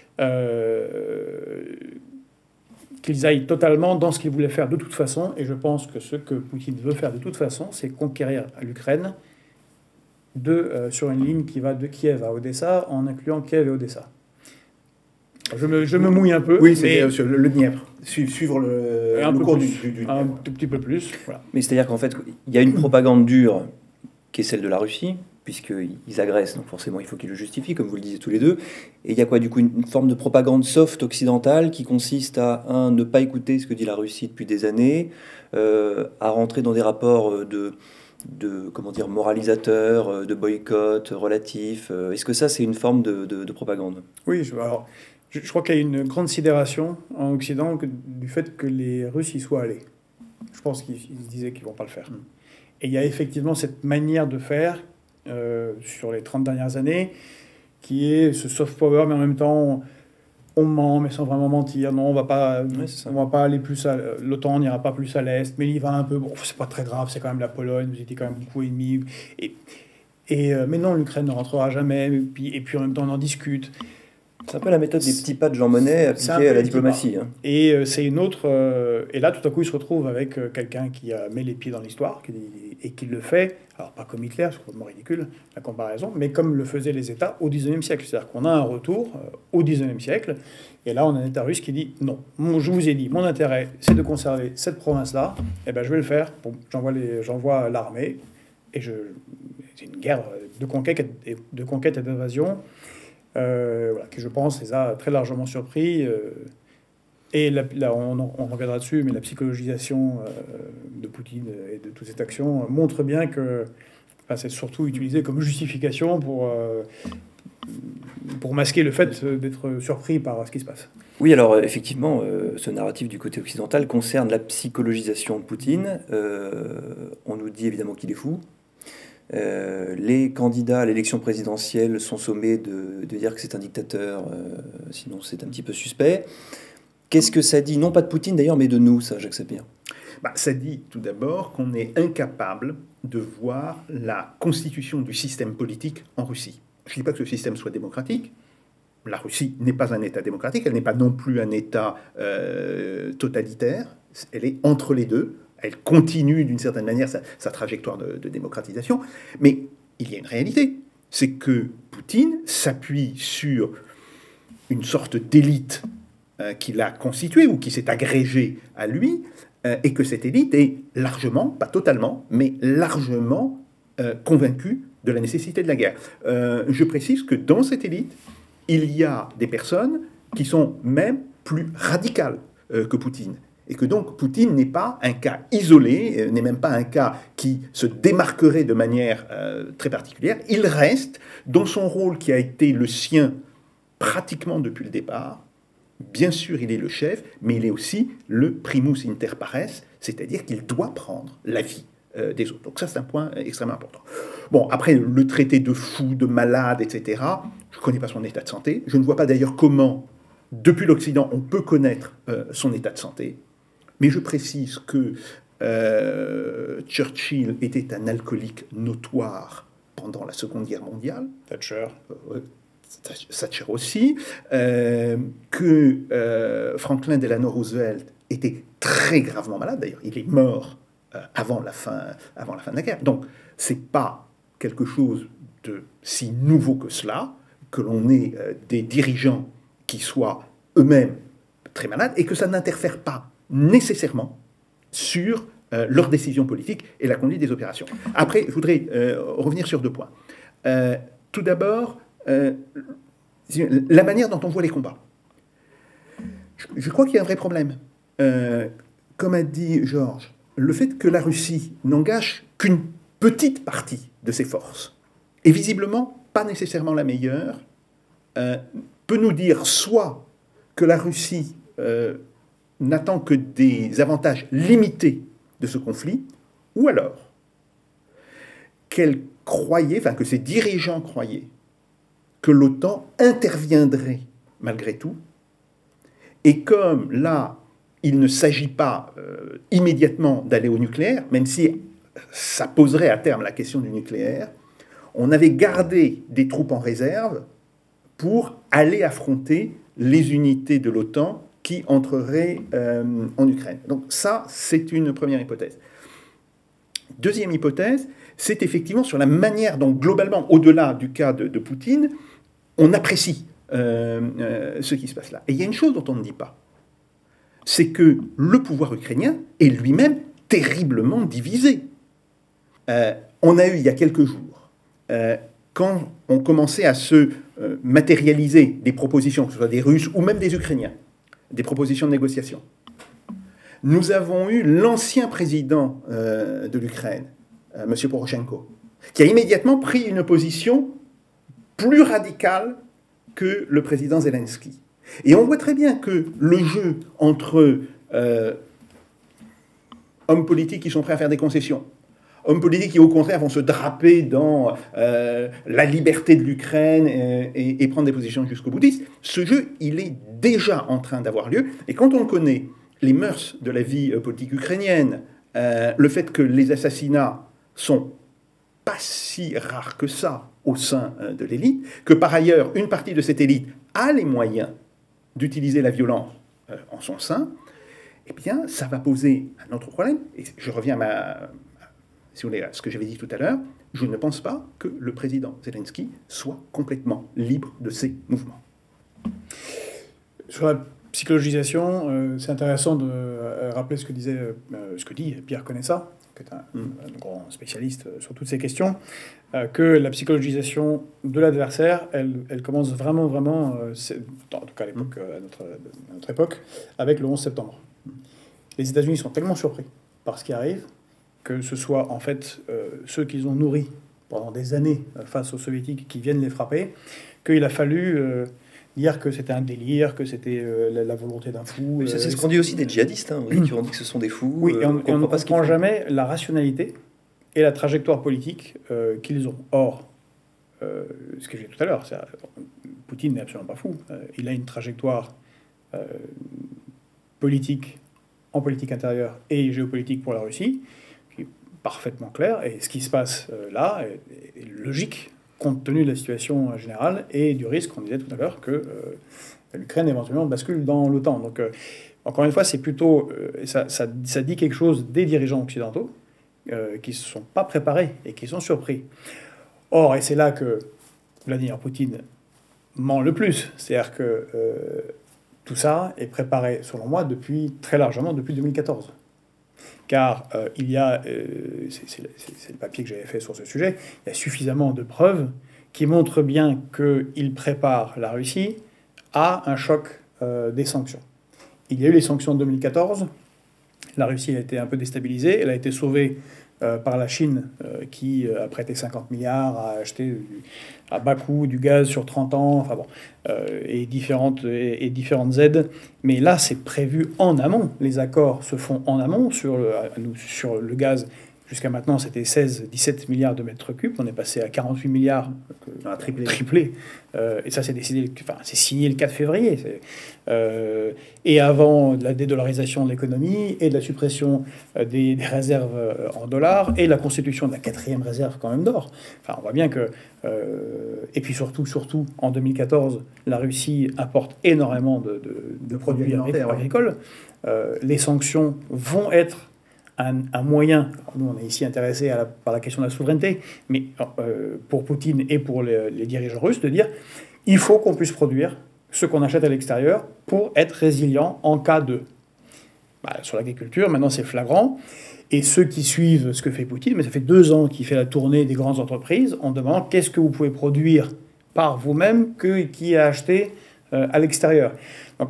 Euh, qu'ils aillent totalement dans ce qu'ils voulaient faire de toute façon. Et je pense que ce que Poutine veut faire de toute façon, c'est conquérir l'Ukraine de, euh, sur une ligne qui va de Kiev à Odessa, en incluant Kiev et Odessa. Je me, je me mouille un peu. Oui, c'est mais... sur le, le Dniepr. Suivre le, un le peu cours plus, du, du, du un tout petit peu plus. Voilà. Mais c'est-à-dire qu'en fait, il y a une propagande dure qui est celle de la Russie, puisqu'ils agressent, donc forcément il faut qu'ils le justifient, comme vous le disiez tous les deux. Et il y a quoi du coup, une, une forme de propagande soft occidentale qui consiste à, un, ne pas écouter ce que dit la Russie depuis des années, euh, à rentrer dans des rapports de, de comment dire, moralisateurs, de boycott relatifs. Est-ce que ça, c'est une forme de, de, de propagande ? Oui, je, alors, je, je crois qu'il y a une grande sidération en Occident que, du fait que les Russes y soient allés. Je pense qu'ils se disaient qu'ils ne vont pas le faire. Mm. Et il y a effectivement cette manière de faire euh, sur les trente dernières années, qui est ce soft power, mais en même temps, on ment, mais sans vraiment mentir. Non, on va pas, Ouais, on va pas aller plus à l'OTAN, n'ira pas plus à l'est, mais il y va un peu. Bon, c'est pas très grave, c'est quand même la Pologne, vous étiez quand même beaucoup ennemis. Et, et euh, mais non, l'Ukraine ne rentrera jamais. Et puis, et puis en même temps, on en discute. C'est un peu la méthode des petits pas de Jean Monnet appliquée à la diplomatie. Hein. Et euh, c'est une autre. Euh, et là, tout à coup, il se retrouve avec euh, quelqu'un qui a mis les pieds dans l'histoire qui, et qui le fait. Alors, pas comme Hitler, c'est complètement ridicule la comparaison, mais comme le faisaient les États au dix-neuvième siècle. C'est-à-dire qu'on a un retour euh, au dix-neuvième siècle. Et là, on a un État russe qui dit non, mon, je vous ai dit, mon intérêt, c'est de conserver cette province-là. Et ben, je vais le faire. Bon, j'envoie, les, j'envoie l'armée. Et je, c'est une guerre de conquête et, de conquête et d'invasion. Euh, voilà, qui je pense les a très largement surpris. Euh, et là, là on, on reviendra dessus, mais la psychologisation euh, de Poutine et de toute cette action montre bien que enfin, c'est surtout utilisé comme justification pour, euh, pour masquer le fait d'être surpris par ce qui se passe. Oui, alors effectivement, euh, ce narratif du côté occidental concerne la psychologisation de Poutine. Euh, on nous dit évidemment qu'il est fou. Euh, les candidats à l'élection présidentielle sont sommés de, de dire que c'est un dictateur, euh, sinon c'est un petit peu suspect. Qu'est-ce que ça dit, non pas de Poutine d'ailleurs, mais de nous, ça, Jacques Sapir? Bah, ça dit tout d'abord qu'on est incapable de voir la constitution du système politique en Russie. Je ne dis pas que ce système soit démocratique. La Russie n'est pas un État démocratique, elle n'est pas non plus un État euh, totalitaire, elle est entre les deux. Elle continue d'une certaine manière sa, sa trajectoire de, de démocratisation. Mais il y a une réalité, c'est que Poutine s'appuie sur une sorte d'élite euh, qu'il a constituée ou qui s'est agrégée à lui, euh, et que cette élite est largement, pas totalement, mais largement euh, convaincue de la nécessité de la guerre. Euh, je précise que dans cette élite, il y a des personnes qui sont même plus radicales euh, que Poutine. Et que donc Poutine n'est pas un cas isolé, euh, n'est même pas un cas qui se démarquerait de manière euh, très particulière. Il reste dans son rôle qui a été le sien pratiquement depuis le départ. Bien sûr, il est le chef, mais il est aussi le primus inter pares, c'est-à-dire qu'il doit prendre la vie euh, des autres. Donc ça, c'est un point extrêmement important. Bon, après, le traité de fou, de malade, et cetera, je ne connais pas son état de santé. Je ne vois pas d'ailleurs comment, depuis l'Occident, on peut connaître euh, son état de santé. Mais je précise que euh, Churchill était un alcoolique notoire pendant la Seconde Guerre mondiale. Thatcher. Euh, Thatcher aussi. Euh, que euh, Franklin Delano Roosevelt était très gravement malade. D'ailleurs, il est mort euh, avant, la fin, avant la fin de la guerre. Donc, ce n'est pas quelque chose de si nouveau que cela, que l'on ait euh, des dirigeants qui soient eux-mêmes très malades et que ça n'interfère pas nécessairement sur euh, leurs décisions politiques et la conduite des opérations. Après, je voudrais euh, revenir sur deux points. Euh, tout d'abord, euh, la manière dont on voit les combats. Je, je crois qu'il y a un vrai problème. Euh, comme a dit Georges, le fait que la Russie n'engage qu'une petite partie de ses forces, et visiblement pas nécessairement la meilleure, euh, peut nous dire soit que la Russie euh, n'attend que des avantages limités de ce conflit, ou alors qu'elle croyait, enfin que ses dirigeants croyaient, que l'OTAN interviendrait malgré tout, et comme là, il ne s'agit pas euh, immédiatement d'aller au nucléaire, même si ça poserait à terme la question du nucléaire, on avait gardé des troupes en réserve pour aller affronter les unités de l'OTAN qui entreraient euh, en Ukraine. Donc ça, c'est une première hypothèse. Deuxième hypothèse, c'est effectivement sur la manière dont, globalement, au-delà du cas de, de Poutine, on apprécie euh, euh, ce qui se passe là. Et il y a une chose dont on ne dit pas, c'est que le pouvoir ukrainien est lui-même terriblement divisé. Euh, on a eu, il y a quelques jours, euh, quand on commençait à se euh, matérialiser des propositions, que ce soit des Russes ou même des Ukrainiens, des propositions de négociation, nous avons eu l'ancien président euh, de l'Ukraine, euh, M. Poroshenko, qui a immédiatement pris une position plus radicale que le président Zelensky. Et on voit très bien que le jeu entre euh, hommes politiques qui sont prêts à faire des concessions, hommes politiques qui, au contraire, vont se draper dans euh, la liberté de l'Ukraine et, et, et prendre des positions jusqu'au boutiste. Ce jeu, il est déjà en train d'avoir lieu. Et quand on connaît les mœurs de la vie politique ukrainienne, euh, le fait que les assassinats sont pas si rares que ça au sein euh, de l'élite, que par ailleurs, une partie de cette élite a les moyens d'utiliser la violence euh, en son sein, eh bien, ça va poser un autre problème. Et je reviens à, ma, si vous voulez, à ce que j'avais dit tout à l'heure. Je ne pense pas que le président Zelensky soit complètement libre de ses mouvements. Sur la psychologisation, euh, c'est intéressant de euh, rappeler ce que, disait, euh, ce que dit Pierre Conessa, qui est un, mm. un grand spécialiste sur toutes ces questions, euh, que la psychologisation de l'adversaire, elle, elle commence vraiment, vraiment, euh, en tout cas à, l'époque, mm. à, notre, à notre époque, avec le onze septembre. Mm. Les États-Unis sont tellement surpris par ce qui arrive, que ce soit en fait euh, ceux qu'ils ont nourris pendant des années euh, face aux soviétiques qui viennent les frapper, qu'il a fallu... Euh, dire que c'était un délire, que c'était euh, la, la volonté d'un fou. C'est euh, ce qu'on dit aussi des djihadistes, hein, qui ont dit que ce sont des fous. Oui, et on, euh, on ne comprend comprend jamais la rationalité et la trajectoire politique euh, qu'ils ont. Or, euh, ce que j'ai dit tout à l'heure, Poutine n'est absolument pas fou. Euh, il a une trajectoire euh, politique, en politique intérieure et géopolitique pour la Russie, qui est parfaitement claire. Et ce qui se passe euh, là est, est logique, compte tenu de la situation générale et du risque, on disait tout à l'heure, que euh, l'Ukraine éventuellement bascule dans l'OTAN. Donc, euh, encore une fois, c'est plutôt... Euh, ça, ça, ça dit quelque chose des dirigeants occidentaux euh, qui ne se sont pas préparés et qui sont surpris. Or, et c'est là que Vladimir Poutine ment le plus, c'est-à-dire que euh, tout ça est préparé, selon moi, depuis très largement depuis deux mille quatorze. Car euh, il y a, euh, c'est le papier que j'avais fait sur ce sujet, il y a suffisamment de preuves qui montrent bien qu'il prépare la Russie à un choc euh, des sanctions. Il y a eu les sanctions de deux mille quatorze, la Russie a été un peu déstabilisée, elle a été sauvée euh, par la Chine euh, qui a prêté cinquante milliards, a acheté du, à bas coût du gaz sur trente ans, enfin bon, euh, et, différentes, et, et différentes aides. Mais là, c'est prévu en amont. Les accords se font en amont sur le, sur le gaz. Jusqu'à maintenant, c'était seize à dix-sept milliards de mètres cubes. On est passé à quarante-huit milliards, euh, triplé. triplé. Euh, et ça, c'est décidé, enfin, c'est signé le quatre février. Euh, et avant la dédollarisation de l'économie et de la suppression des, des réserves en dollars et la constitution de la quatrième réserve quand même d'or. Enfin, on voit bien que... Euh, et puis surtout, surtout, en deux mille quatorze, la Russie importe énormément de, de, de produits agricoles. Euh, les sanctions vont être Un, un moyen, nous on est ici intéressés à la, par la question de la souveraineté, mais euh, pour Poutine et pour les, les dirigeants russes, de dire il faut qu'on puisse produire ce qu'on achète à l'extérieur pour être résilient en cas de... Bah, sur l'agriculture, maintenant c'est flagrant, et ceux qui suivent ce que fait Poutine, mais ça fait deux ans qu'il fait la tournée des grandes entreprises, on demande qu'est-ce que vous pouvez produire par vous-même que, qui a acheté euh, à l'extérieur. Donc,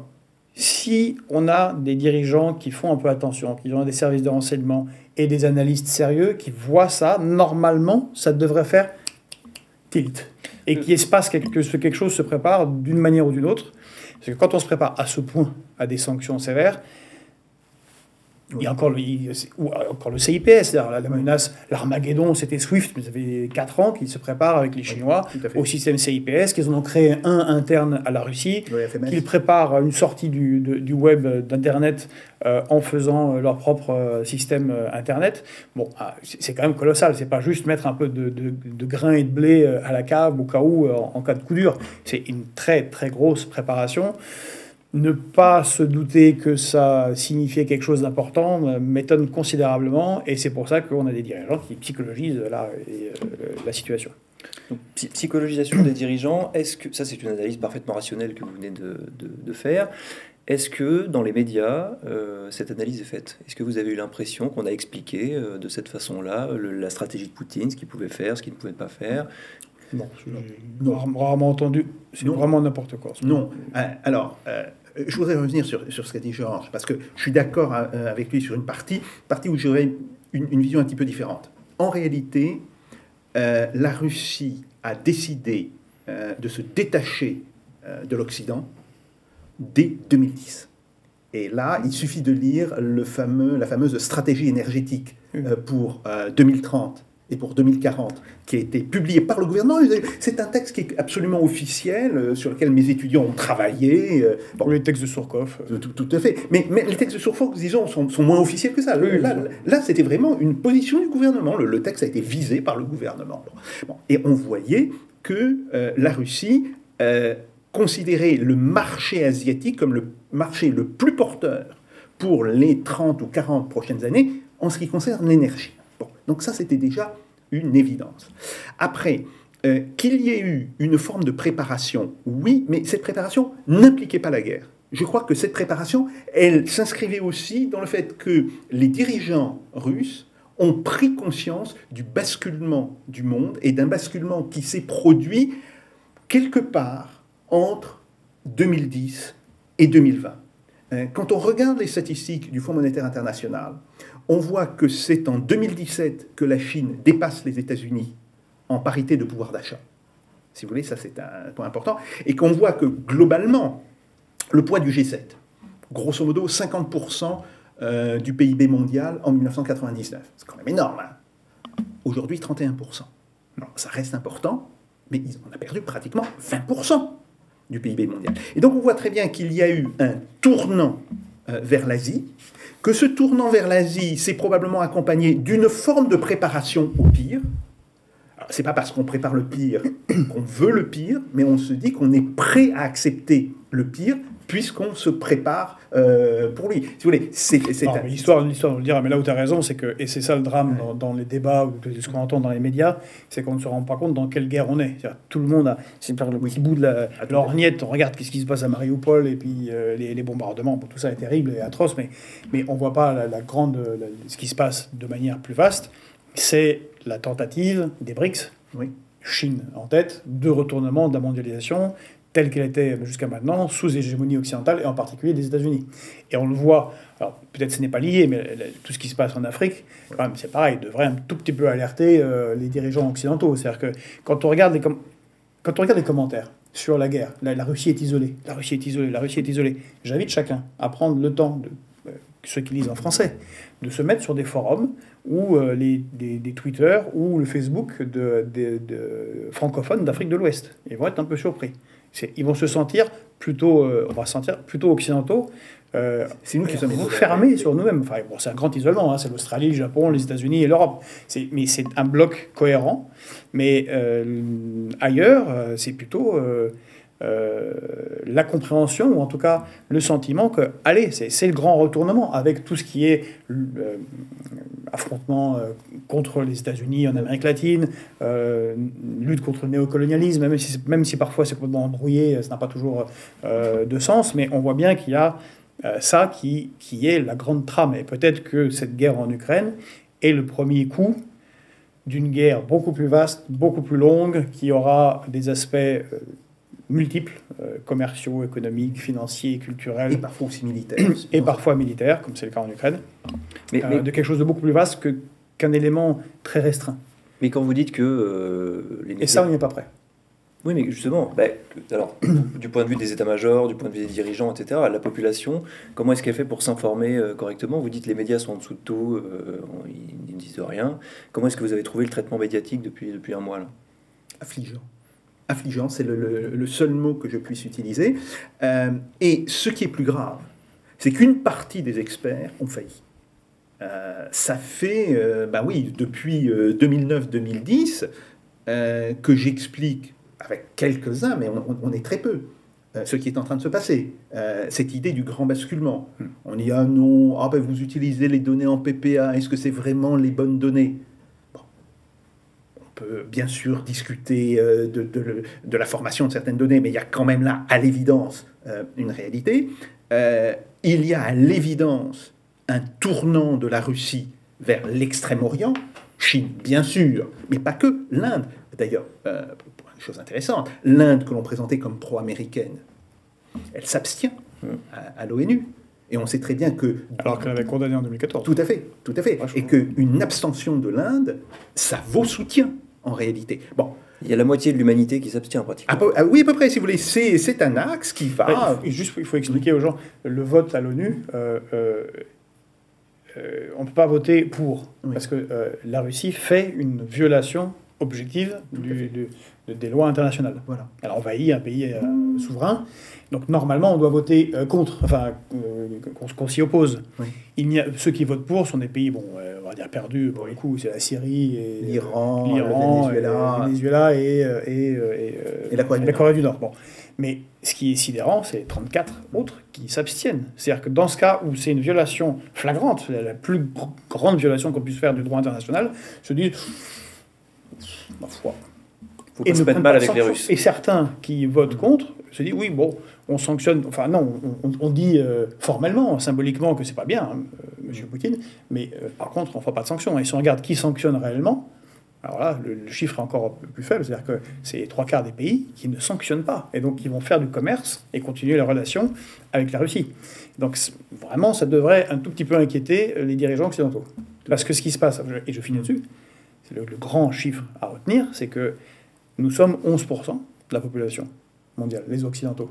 si on a des dirigeants qui font un peu attention, qui ont des services de renseignement et des analystes sérieux qui voient ça, normalement, ça devrait faire tilt. Et qu'il se passe quelque, que quelque chose se prépare d'une manière ou d'une autre. Parce que quand on se prépare à ce point à des sanctions sévères, il y a encore le, ou encore le C I P S, la, la menace, l'Armageddon, c'était SWIFT, mais ça fait quatre ans qu'ils se préparent avec les Chinois au système C I P S, qu'ils en ont créé un interne à la Russie, oui, qu'ils préparent une sortie du, de, du web, d'Internet, euh, en faisant leur propre euh, système euh, Internet. Bon, ah, c'est quand même colossal, c'est pas juste mettre un peu de, de, de grains et de blé à la cave au cas où, en, en cas de coup dur. C'est une très très grosse préparation. Ne pas se douter que ça signifiait quelque chose d'important m'étonne considérablement, et c'est pour ça qu'on a des dirigeants qui psychologisent la, et, euh, la situation. Donc, psychologisation des dirigeants, est-ce que ça c'est une analyse parfaitement rationnelle que vous venez de, de, de faire. Est-ce que dans les médias, euh, cette analyse est faite? Est-ce que vous avez eu l'impression qu'on a expliqué euh, de cette façon-là le, la stratégie de Poutine, ce qu'il pouvait faire, ce qu'il ne pouvait pas faire? Non, j'ai rarement entendu. C'est vraiment n'importe quoi. Non. Alors, euh, je voudrais revenir sur, sur ce qu'a dit Georges, parce que je suis d'accord avec lui sur une partie, partie où j'aurais une, une vision un petit peu différente. En réalité, euh, la Russie a décidé euh, de se détacher euh, de l'Occident dès deux mille dix. Et là, il suffit de lire le fameux, la fameuse stratégie énergétique euh, pour euh, deux mille trente et pour deux mille quarante, qui a été publié par le gouvernement. C'est un texte qui est absolument officiel, euh, sur lequel mes étudiants ont travaillé. Euh, bon, les textes de Surcouf. Tout, tout, tout à fait. Mais, mais les textes de Surcouf, disons, sont, sont moins officiels que ça. Oui, là, là c'était vraiment une position du gouvernement. Le, le texte a été visé par le gouvernement. Bon. Et on voyait que euh, la Russie euh, considérait le marché asiatique comme le marché le plus porteur pour les trente ou quarante prochaines années en ce qui concerne l'énergie. Bon, donc ça, c'était déjà une évidence. Après, euh, qu'il y ait eu une forme de préparation, oui, mais cette préparation n'impliquait pas la guerre. Je crois que cette préparation, elle s'inscrivait aussi dans le fait que les dirigeants russes ont pris conscience du basculement du monde et d'un basculement qui s'est produit quelque part entre deux mille dix et deux mille vingt. Quand on regarde les statistiques du Fonds monétaire international, on voit que c'est en deux mille dix-sept que la Chine dépasse les États-Unis en parité de pouvoir d'achat. Si vous voulez, ça c'est un point important. Et qu'on voit que globalement, le poids du G sept, grosso modo cinquante pour cent euh, du P I B mondial en mille neuf cent quatre-vingt-dix-neuf. C'est quand même énorme. Hein. Aujourd'hui, trente et un pour cent. Non, ça reste important, mais on a perdu pratiquement vingt pour cent du P I B mondial. Et donc on voit très bien qu'il y a eu un tournant euh, vers l'Asie, que ce tournant vers l'Asie s'est probablement accompagné d'une forme de préparation au pire. Ce n'est pas parce qu'on prépare le pire qu'on veut le pire, mais on se dit qu'on est prêt à accepter le pire puisqu'on se prépare euh, pour lui. Si vous voulez, c'est... Un... L'histoire, l'histoire, on le dira, mais là où tu as raison, c'est que, et c'est ça le drame dans, dans les débats, ou ce qu'on entend dans les médias, c'est qu'on ne se rend pas compte dans quelle guerre on est. C'est-à-dire, tout le monde a, c'est par le petit bout de la lorgnette, on regarde ce qui se passe à Mariupol, et puis euh, les, les bombardements, bon, tout ça est terrible et atroce, mais, mais on ne voit pas la, la grande, la, ce qui se passe de manière plus vaste. C'est la tentative des BRICS, oui. Chine en tête, de retournement de la mondialisation, telle qu'elle était jusqu'à maintenant, sous hégémonie occidentale, et en particulier des États-Unis. Et on le voit, alors peut-être ce n'est pas lié, mais tout ce qui se passe en Afrique, quand même, c'est pareil, devrait un tout petit peu alerter euh, les dirigeants occidentaux. C'est-à-dire que quand on regarde les, com quand on regarde les commentaires sur la guerre, la, la Russie est isolée, la Russie est isolée, la Russie est isolée, j'invite chacun à prendre le temps, de, euh, ceux qui lisent en français, de se mettre sur des forums ou euh, les, des, des Twitter ou le Facebook de, de, de francophones d'Afrique de l'Ouest. Ils vont être un peu surpris. Ils vont se sentir plutôt, euh, on va se sentir plutôt occidentaux. Euh, c'est nous qui sommes fermés sur nous-mêmes. Enfin, bon, c'est un grand isolement. Hein, c'est l'Australie, le Japon, les États-Unis et l'Europe. Mais c'est un bloc cohérent. Mais euh, ailleurs, euh, c'est plutôt euh, euh, la compréhension, ou en tout cas le sentiment que, allez, c'est le grand retournement, avec tout ce qui est euh, affrontement euh, contre les États-Unis en Amérique latine, euh, lutte contre le néocolonialisme, même si, même si parfois c'est complètement embrouillé, ça n'a pas toujours euh, de sens, mais on voit bien qu'il y a euh, ça qui, qui est la grande trame. Et peut-être que cette guerre en Ukraine est le premier coup d'une guerre beaucoup plus vaste, beaucoup plus longue, qui aura des aspects euh, multiples, euh, commerciaux, économiques, financiers, culturels. Et parfois aussi militaires. Et parfois militaires, comme c'est le cas en Ukraine. Mais, euh, mais... de quelque chose de beaucoup plus vaste que, qu'un élément très restreint. Mais quand vous dites que... Euh, les médias... Et ça, on n'y est pas prêt. Oui, mais justement, bah, alors, du point de vue des états-majors, du point de vue des dirigeants, et cetera, la population, comment est-ce qu'elle fait pour s'informer euh, correctement? Vous dites que les médias sont en dessous de tout, euh, ils ne disent rien. Comment est-ce que vous avez trouvé le traitement médiatique depuis, depuis un mois là? Affligeant. Affligeant, c'est le, le, le seul mot que je puisse utiliser. Euh, et ce qui est plus grave, c'est qu'une partie des experts ont failli. Euh, ça fait, euh, bah oui, depuis euh, deux mille neuf deux mille dix, euh, que j'explique, avec quelques-uns, mais on, on est très peu, euh, ce qui est en train de se passer. Euh, cette idée du grand basculement. Hmm. On dit, ah non, ah ben vous utilisez les données en P P A, est-ce que c'est vraiment les bonnes données? Bon. On peut bien sûr discuter euh, de, de, de la formation de certaines données, mais il y a quand même là, à l'évidence, euh, une réalité. Euh, il y a à l'évidence un tournant de la Russie vers l'Extrême-Orient, Chine bien sûr, mais pas que, l'Inde. D'ailleurs, euh, une chose intéressante, l'Inde que l'on présentait comme pro-américaine, elle s'abstient à, à l'ONU. Et on sait très bien que... Alors qu'elle avait condamné en deux mille quatorze. Tout à fait, tout à fait. Et qu'une abstention de l'Inde, ça vaut soutien en réalité. Bon. Il y a la moitié de l'humanité qui s'abstient pratiquement. À peu, ah oui, à peu près, si vous voulez. C'est, c'est un axe qui va... Ouais, il faut, juste, il faut expliquer aux gens, le vote à l'ONU, euh, euh, euh, on ne peut pas voter pour, oui. parce que euh, la Russie fait une violation objective du, du, de, des lois internationales. Voilà. Elle envahit un pays euh, souverain, donc normalement on doit voter euh, contre, enfin euh, qu'on, qu'on s'y oppose. Oui. Il n'y a, ceux qui votent pour sont des pays, bon, euh, on va dire perdus pour le coup, c'est la Syrie, et, l'Iran, l'Iran, le Venezuela, et, le Venezuela et, et, et, et, et la Corée, la Corée du Nord. Bon. Mais ce qui est sidérant, c'est trente-quatre autres qui s'abstiennent. C'est-à-dire que dans ce cas où c'est une violation flagrante, la plus grande violation qu'on puisse faire du droit international, se disent, ma foi, faut pas se mettre mal avec les Russes. Et certains qui votent contre se disent, oui, bon, on sanctionne, enfin non, on, on dit euh, formellement, symboliquement que c'est pas bien, hein, euh, M. Poutine, mais euh, par contre, on ne fera pas de sanctions. Et si on regarde qui sanctionne réellement, alors là, le, le chiffre est encore plus faible, c'est-à-dire que c'est trois quarts des pays qui ne sanctionnent pas, et donc qui vont faire du commerce et continuer la relation avec la Russie. Donc vraiment, ça devrait un tout petit peu inquiéter les dirigeants occidentaux. Parce que ce qui se passe, et je finis là-dessus, c'est le, le grand chiffre à retenir, c'est que nous sommes onze pour cent de la population mondiale, les Occidentaux,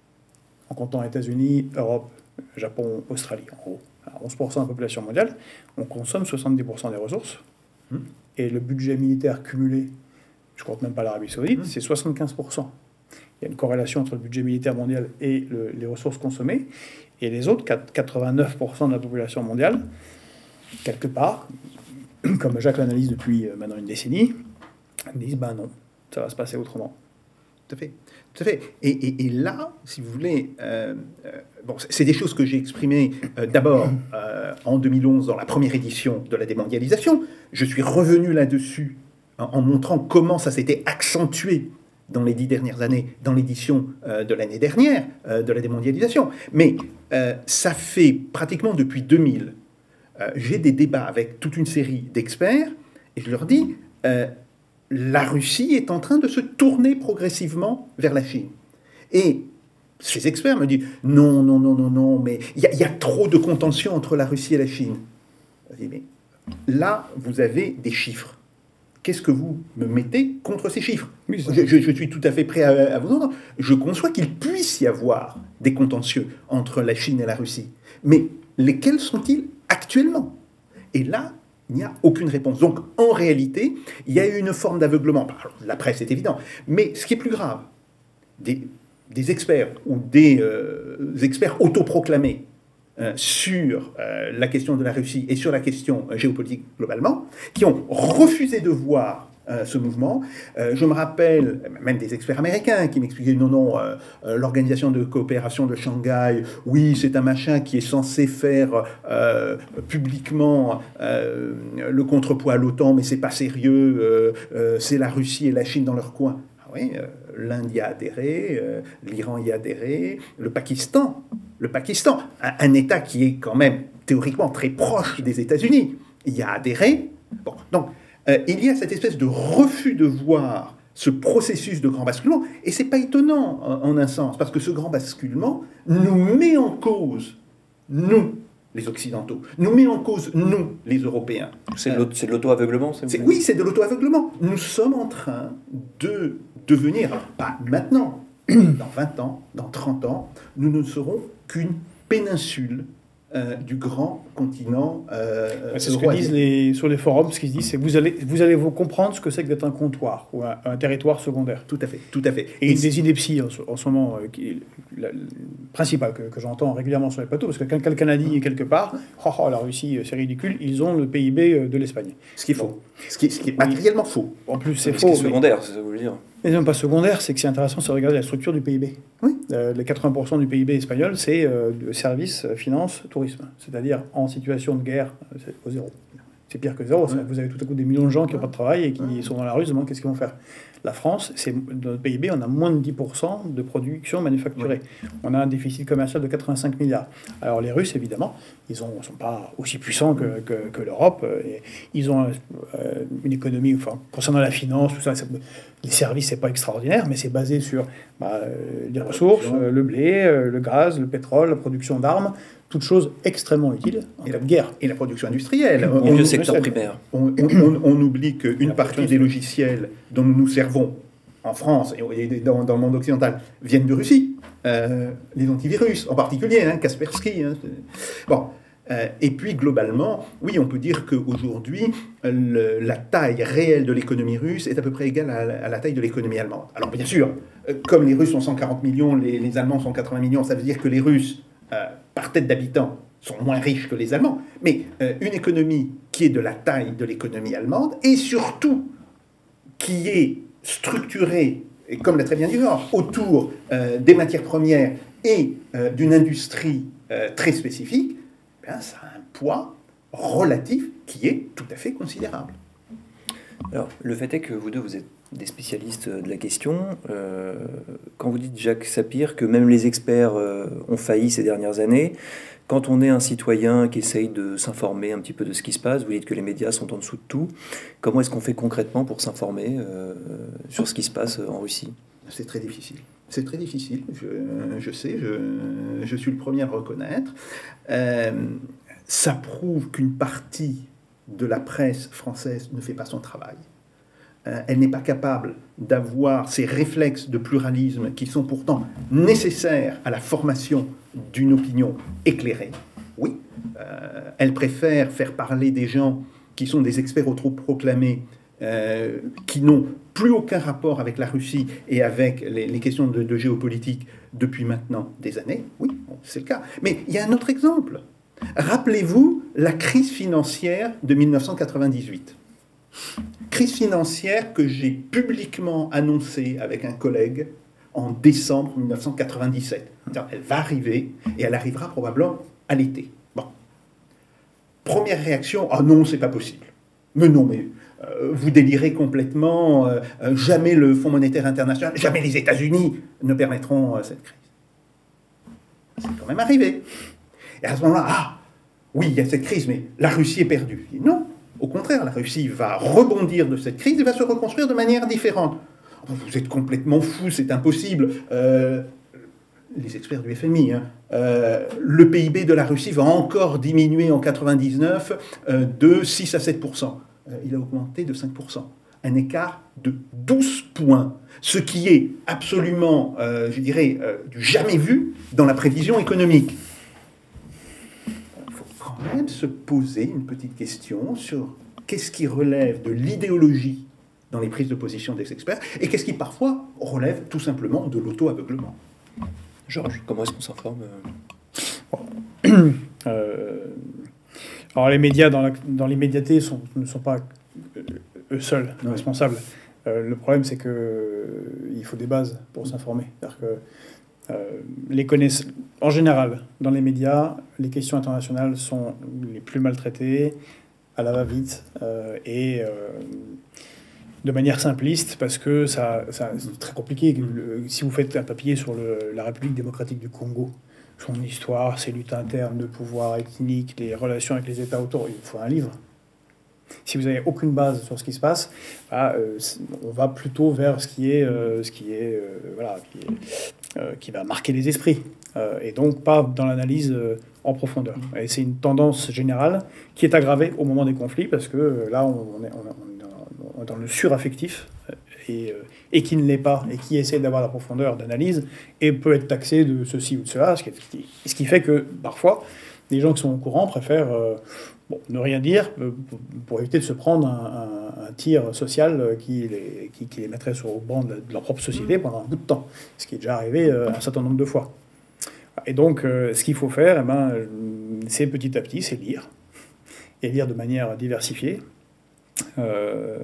en comptant États-Unis, Europe, Japon, Australie, en gros. Alors onze pour cent de la population mondiale, on consomme soixante-dix pour cent des ressources, mmh. et le budget militaire cumulé, je ne compte même pas l'Arabie Saoudite, mmh. c'est soixante-quinze pour cent. Il y a une corrélation entre le budget militaire mondial et le, les ressources consommées, et les autres, quatre-vingt-neuf pour cent de la population mondiale, quelque part, comme Jacques l'analyse depuis maintenant une décennie, disent ben non, ça va se passer autrement. Tout à fait. Tout à fait. Et, et, et là, si vous voulez, euh, euh, bon, c'est des choses que j'ai exprimées euh, d'abord euh, en deux mille onze dans la première édition de la démondialisation. Je suis revenu là-dessus en, en montrant comment ça s'était accentué dans les dix dernières années, dans l'édition euh, de l'année dernière euh, de la démondialisation. Mais euh, ça fait pratiquement depuis deux mille. Euh, j'ai des débats avec toute une série d'experts et je leur dis... Euh, la Russie est en train de se tourner progressivement vers la Chine. Et ces experts me disent « Non, non, non, non, non, mais il y, y a trop de contention entre la Russie et la Chine. » Je dis « Mais là, vous avez des chiffres. Qu'est-ce que vous me mettez contre ces chiffres ?» je, je, je suis tout à fait prêt à, à vous entendre. Je conçois qu'il puisse y avoir des contentieux entre la Chine et la Russie. Mais lesquels sont-ils actuellement ? Et là, il n'y a aucune réponse. Donc, en réalité, il y a eu une forme d'aveuglement. Alors, la presse, c'est évident. Mais ce qui est plus grave, des, des experts ou des euh, experts autoproclamés euh, sur euh, la question de la Russie et sur la question euh, géopolitique globalement, qui ont refusé de voir euh, ce mouvement. Euh, je me rappelle même des experts américains qui m'expliquaient non, non, euh, euh, l'organisation de coopération de Shanghai, oui, c'est un machin qui est censé faire euh, publiquement euh, le contrepoids à l'OTAN, mais c'est pas sérieux, euh, euh, c'est la Russie et la Chine dans leur coin. Ah oui, euh, l'Inde y a adhéré, euh, l'Iran y a adhéré, le Pakistan, le Pakistan, un, un État qui est quand même théoriquement très proche des États-Unis, y a adhéré. Bon, donc, Euh, il y a cette espèce de refus de voir ce processus de grand basculement, et c'est pas étonnant en, en un sens, parce que ce grand basculement nous met en cause, nous, les Occidentaux, nous met en cause, nous, les Européens. C'est de, de l'auto-aveuglement, c'est Oui, c'est de l'auto-aveuglement. Nous sommes en train de devenir, pas maintenant, dans vingt ans, dans trente ans, nous ne serons qu'une péninsule Euh, du grand continent euh, c'est ce que disent les, sur les forums, ce qu'ils se disent, c'est que vous allez, vous allez vous comprendre ce que c'est que d'être un comptoir ou un, un territoire secondaire. Tout à fait, tout à fait. Et, Et une des inepties en, en ce moment, euh, qui est la, la principale que, que j'entends régulièrement sur les plateaux, parce que quand quelqu'un a dit quelque part, oh, oh, la Russie, c'est ridicule, ils ont le P I B de l'Espagne. Ce qui est faux. Ce qui est, ce qui est matériellement faux. En plus, c'est ce faux. Ce qui est secondaire, mais... c'est ça que vous voulez dire. Mais non, pas secondaire, c'est que c'est intéressant, c'est regarder la structure du P I B. Oui. Euh, les quatre-vingts pour cent du P I B espagnol, c'est euh, de services, finances, tourisme. C'est-à-dire en situation de guerre, c'est au zéro. C'est pire que zéro. Oui. Vous avez tout à coup des millions de gens qui n'ont pas de travail et qui oui. sont dans la rue, se demandent qu'est-ce qu'ils vont faire. La France, c'est, dans notre P I B, on a moins de dix pour cent de production manufacturée. Oui. On a un déficit commercial de quatre-vingt-cinq milliards. Alors les Russes, évidemment, ils ne sont pas aussi puissants que, que, que l'Europe. Et ils ont euh, une économie, enfin, concernant la finance, tout ça, ça les services, c'est pas extraordinaire, mais c'est basé sur bah, les ressources, euh, le blé, euh, le gaz, le pétrole, la production d'armes. toute chose extrêmement utile en cas de guerre. Et la production industrielle. Au On, vieux on, secteur primaire. On, on, on, on oublie qu'une partie des logiciels dont nous nous servons en France et dans, dans le monde occidental viennent de Russie. Euh, les antivirus en particulier, hein, Kaspersky. Hein, bon. Euh, et puis, globalement, oui, on peut dire qu'aujourd'hui, le, la taille réelle de l'économie russe est à peu près égale à, à la taille de l'économie allemande. Alors, bien sûr, euh, comme les Russes sont cent quarante millions, les, les Allemands sont quatre-vingts millions, ça veut dire que les Russes, euh, par tête d'habitants, sont moins riches que les Allemands. Mais euh, une économie qui est de la taille de l'économie allemande, et surtout qui est structurée, et comme l'a très bien dit Georges, autour euh, des matières premières et euh, d'une industrie euh, très spécifique, ben, ça a un poids relatif qui est tout à fait considérable. Alors, le fait est que vous deux, vous êtes des spécialistes de la question. Euh, quand vous dites, Jacques Sapir, que même les experts euh, ont failli ces dernières années, quand on est un citoyen qui essaye de s'informer un petit peu de ce qui se passe, vous dites que les médias sont en dessous de tout, comment est-ce qu'on fait concrètement pour s'informer euh, sur ce qui se passe en Russie ? C'est très difficile. C'est très difficile, je, je sais, je, je suis le premier à le reconnaître. Euh, ça prouve qu'une partie de la presse française ne fait pas son travail. Euh, elle n'est pas capable d'avoir ces réflexes de pluralisme qui sont pourtant nécessaires à la formation d'une opinion éclairée. Oui, euh, elle préfère faire parler des gens qui sont des experts autoproclamés, euh, qui n'ont plus aucun rapport avec la Russie et avec les, les questions de, de géopolitique depuis maintenant des années. Oui, bon, c'est le cas. Mais il y a un autre exemple. Rappelez-vous la crise financière de mille neuf cent quatre-vingt-dix-huit. Crise financière que j'ai publiquement annoncée avec un collègue en décembre mille neuf cent quatre-vingt-dix-sept. Elle va arriver et elle arrivera probablement à l'été. Bon. Première réaction, ah non, c'est pas possible. Mais non, mais euh, vous délirez complètement. Euh, jamais le Fonds monétaire international, jamais les États-Unis ne permettront euh, cette crise. C'est quand même arrivé. Et à ce moment-là, ah, oui, il y a cette crise, mais la Russie est perdue. Non, au contraire, la Russie va rebondir de cette crise et va se reconstruire de manière différente. Vous êtes complètement fou, c'est impossible. Euh, les experts du F M I, hein, euh, le P I B de la Russie va encore diminuer en quatre-vingt-dix-neuf euh, de six à sept pour cent. Euh, il a augmenté de cinq pour cent. Un écart de douze points, ce qui est absolument, euh, je dirais, euh, du jamais vu dans la prévision économique. Il faut quand même se poser une petite question sur qu'est-ce qui relève de l'idéologie dans les prises de position des experts, et qu'est-ce qui parfois relève tout simplement de l'auto-aveuglement. Georges, comment est-ce qu'on s'informe euh, Alors les médias dans, la, dans l'immédiateté sont, ne sont pas euh, eux seuls ouais. responsables. Euh, le problème c'est qu'il euh, faut des bases pour s'informer. C'est-à-dire que euh, les connaiss... en général, dans les médias, les questions internationales sont les plus maltraitées, à la va-vite, euh, et... Euh, de manière simpliste, parce que ça, ça, c'est très compliqué. Le, si vous faites un papier sur le, la République démocratique du Congo, son histoire, ses luttes internes de pouvoir ethnique, les relations avec les États autour, il faut un livre. Si vous n'avez aucune base sur ce qui se passe, bah, euh, on va plutôt vers ce qui est, euh, ce qui est, euh, voilà, qui, est euh, qui va marquer les esprits, euh, et donc pas dans l'analyse euh, en profondeur. Et c'est une tendance générale qui est aggravée au moment des conflits, parce que euh, là, on, on est, on, on dans le suraffectif, et, et qui ne l'est pas, et qui essaie d'avoir la profondeur d'analyse, et peut être taxé de ceci ou de cela, ce qui, ce qui fait que, parfois, les gens qui sont au courant préfèrent euh, bon, ne rien dire, euh, pour éviter de se prendre un, un, un tir social qui les, qui, qui les mettrait sur le banc de, de leur propre société pendant un bout de temps, ce qui est déjà arrivé euh, un certain nombre de fois. Et donc, euh, ce qu'il faut faire, eh ben, c'est petit à petit, c'est lire, et lire de manière diversifiée. Euh,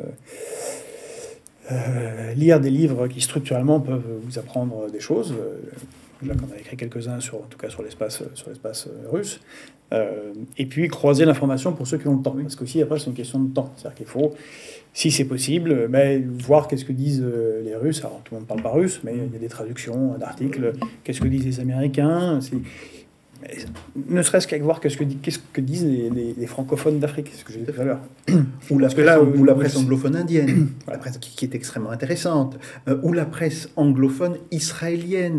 euh, lire des livres qui structurellement peuvent vous apprendre des choses. Jacques en a écrit quelques-uns, sur, en tout cas sur l'espace, sur l'espace russe. Euh, et puis croiser l'information pour ceux qui ont le temps. Parce qu'aussi, après, c'est une question de temps. C'est-à-dire qu'il faut, si c'est possible, ben, voir qu'est-ce que disent les Russes. Alors, tout le monde ne parle pas russe, mais il y a des traductions d'articles. Qu'est-ce que disent les Américains? C'est... Ne serait-ce qu'à voir qu'est-ce que, qu'est-ce que disent les, les, les francophones d'Afrique, ce que j'ai dit tout à l'heure. Ou la, presse, là, ou la presse anglophone indienne, la presse qui, qui est extrêmement intéressante. Euh, ou la presse anglophone israélienne,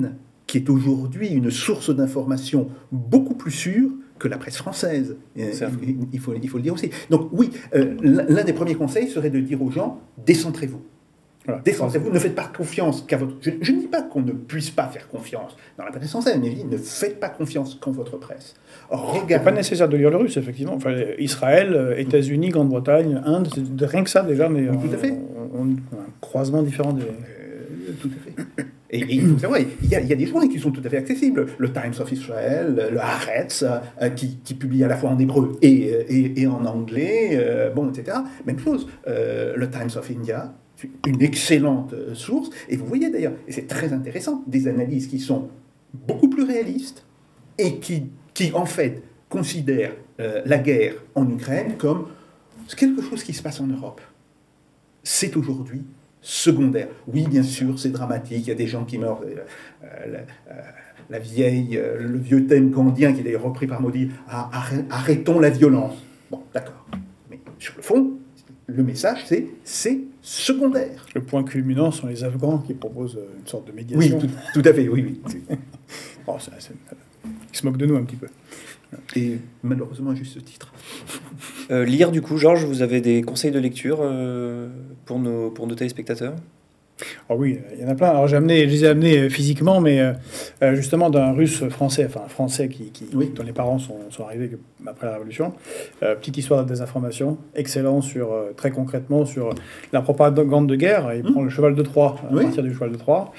qui est aujourd'hui une source d'information beaucoup plus sûre que la presse française. Il faut, il faut le dire aussi. Donc oui, euh, l'un des premiers conseils serait de dire aux gens, décentrez-vous. Voilà. Décentrez-vous, ne faites pas confiance qu'à votre... Je, je ne dis pas qu'on ne puisse pas faire confiance dans la presse française, mais je dis, ne faites pas confiance qu'en votre presse. Regardez... Il n'est pas nécessaire de lire le russe, effectivement. Enfin, Israël, États-Unis, Grande-Bretagne, Inde, c'est rien que ça déjà, mais oui, tout à fait. On, on, on a un croisement différent des... Euh, tout à fait. Et, et c'est vrai, il y, a, il y a des journaux qui sont tout à fait accessibles. Le Times of Israel, le Haaretz, euh, qui, qui publie à la fois en hébreu et, et, et en anglais, euh, bon, et cetera. Même chose, euh, le Times of India, une excellente source. Et vous voyez d'ailleurs, et c'est très intéressant, des analyses qui sont beaucoup plus réalistes et qui, qui en fait, considèrent euh, la guerre en Ukraine comme quelque chose qui se passe en Europe. C'est aujourd'hui secondaire. Oui, bien sûr, c'est dramatique, il y a des gens qui meurent. Euh, euh, la, euh, la vieille, euh, le vieux thème gandhien, qui est d'ailleurs repris par Modi, ah, arrêtons la violence. Bon, d'accord. Mais sur le fond, le message, c'est c'est secondaire. Le point culminant sont les Afghans qui proposent une sorte de médiation. Oui, tout, tout à fait, oui. oui. Bon, ça, c'est... Ils se moquent de nous un petit peu. Et malheureusement, à juste titre. Euh, lire, du coup, Georges, vous avez des conseils de lecture euh, pour, nos, pour nos téléspectateurs ? Oh oui, il y en a plein. Alors j'ai amené, je les ai amenés physiquement, mais euh, justement d'un russe français, enfin un français qui, qui, oui. dont les parents sont, sont arrivés après la Révolution. Euh, petite histoire de désinformation, excellent sur, euh, très concrètement sur la propagande de guerre. Il mmh. prend le cheval de Troie, à oui. partir du cheval de Troie.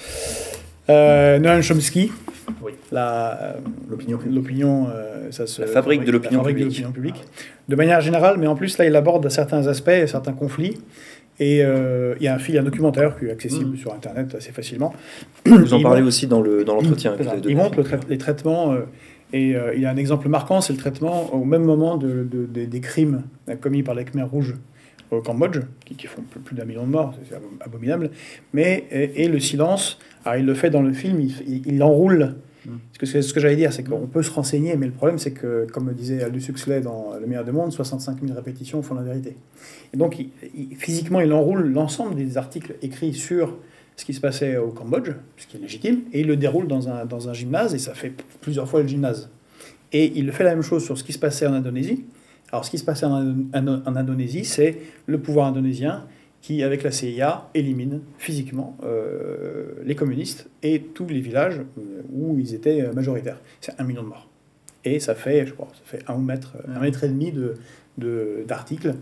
Euh, Noam Chomsky, oui. la, l'opinion, l'opinion euh, ça se, la fabrique de l'opinion fabrique publique. De, l'opinion publique. De manière générale, mais en plus là il aborde certains aspects, certains conflits. Et euh, il y a un film, un documentaire qui est accessible mmh. sur Internet assez facilement. Vous en parlez aussi dans, le, dans l'entretien. Mmh. Avec les il montre le trai- les traitements, euh, et euh, il y a un exemple marquant, c'est le traitement au même moment de, de, de, des crimes commis par les Khmers rouges au Cambodge, qui, qui font plus d'un million de morts, c'est abominable. Mais, et, et le silence, alors il le fait dans le film, il, il, il l'enroule. Parce que c'est ce que j'allais dire, c'est qu'on peut se renseigner, mais le problème, c'est que, comme le disait Aldous Huxley dans Le meilleur des mondes, soixante-cinq mille répétitions font la vérité. Et donc, il, il, physiquement, il enroule l'ensemble des articles écrits sur ce qui se passait au Cambodge, ce qui est légitime, et il le déroule dans un, dans un gymnase, et ça fait plusieurs fois le gymnase. Et il fait la même chose sur ce qui se passait en Indonésie. Alors, ce qui se passait en, en, en Indonésie, c'est le pouvoir indonésien qui, avec la C I A, élimine physiquement euh, les communistes et tous les villages où ils étaient majoritaires. C'est un million de morts. Et ça fait, je crois, ça fait un mètre, un mètre et demi de, de, d'articles.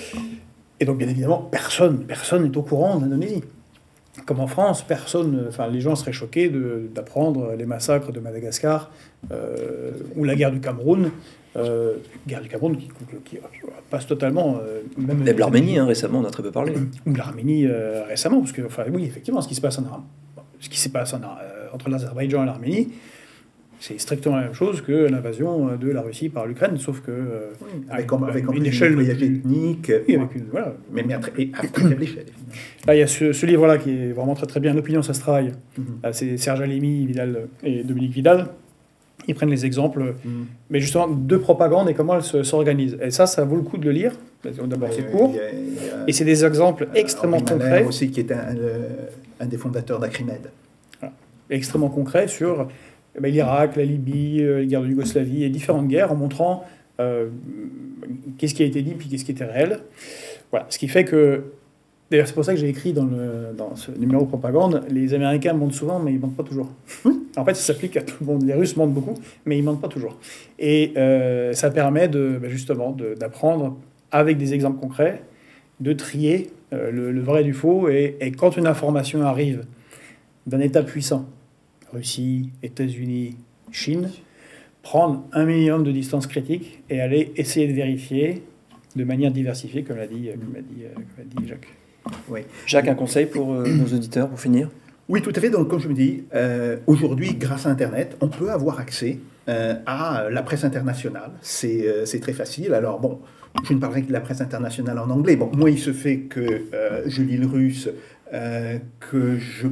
Et donc, bien évidemment, personne, personne n'est au courant en Indonésie. Comme en France, personne, enfin, les gens seraient choqués de, d'apprendre les massacres de Madagascar euh, ou la guerre du Cameroun. Euh, guerre du Cameroun qui, qui, qui passe totalement. Euh, même Même l'Arménie, hein, récemment, on a très peu parlé. Ou l'Arménie euh, récemment, parce que, enfin, oui, effectivement, ce qui se passe, en, ce qui se passe en, euh, entre l'Azerbaïdjan et l'Arménie, c'est strictement la même chose que l'invasion de la Russie par l'Ukraine, sauf que euh, oui, avec, avec, avec une, une échelle voyage ethnique, oui, avec une, voilà, mais, mais à très faible échelle. Là, il y a ce, ce livre-là qui est vraiment très très bien, L'opinion, ça se travaille. Mm-hmm. C'est Serge Alimi, Vidal et Dominique Vidal. Ils prennent les exemples, mmh. mais justement, de propagande et comment elle se, s'organise. Et ça, ça vaut le coup de le lire. D'abord, c'est court. Il y a, il y a, et c'est des exemples euh, extrêmement Henri concrets. Mahler aussi, qui est un, le, un des fondateurs d'Acrimed. Voilà. Extrêmement concrets sur eh ben, l'Irak, la Libye, euh, les guerres de Yougoslavie et différentes guerres, en montrant euh, qu'est-ce qui a été dit puis qu'est-ce qui était réel. Voilà. Ce qui fait que... D'ailleurs, c'est pour ça que j'ai écrit dans, le, dans ce numéro de propagande, les Américains mentent souvent, mais ils mentent pas toujours. Oui. En fait, ça s'applique à tout le monde. Les Russes mentent beaucoup, mais ils mentent pas toujours. Et euh, ça permet de, ben justement de, d'apprendre, avec des exemples concrets, de trier euh, le, le vrai du faux. Et, et quand une information arrive d'un État puissant, Russie, États-Unis, Chine, prendre un minimum de distance critique et aller essayer de vérifier de manière diversifiée, comme l'a dit, comme l'a dit, comme l'a dit Jacques. Oui. Jacques, un conseil pour euh, nos auditeurs pour finir ? Oui, tout à fait. Donc, comme je me dis, euh, aujourd'hui, grâce à Internet, on peut avoir accès euh, à la presse internationale. C'est, euh, c'est très facile. Alors, bon, je ne parlerai que de la presse internationale en anglais. Bon, moi, il se fait que euh, je lis le russe, euh, que je,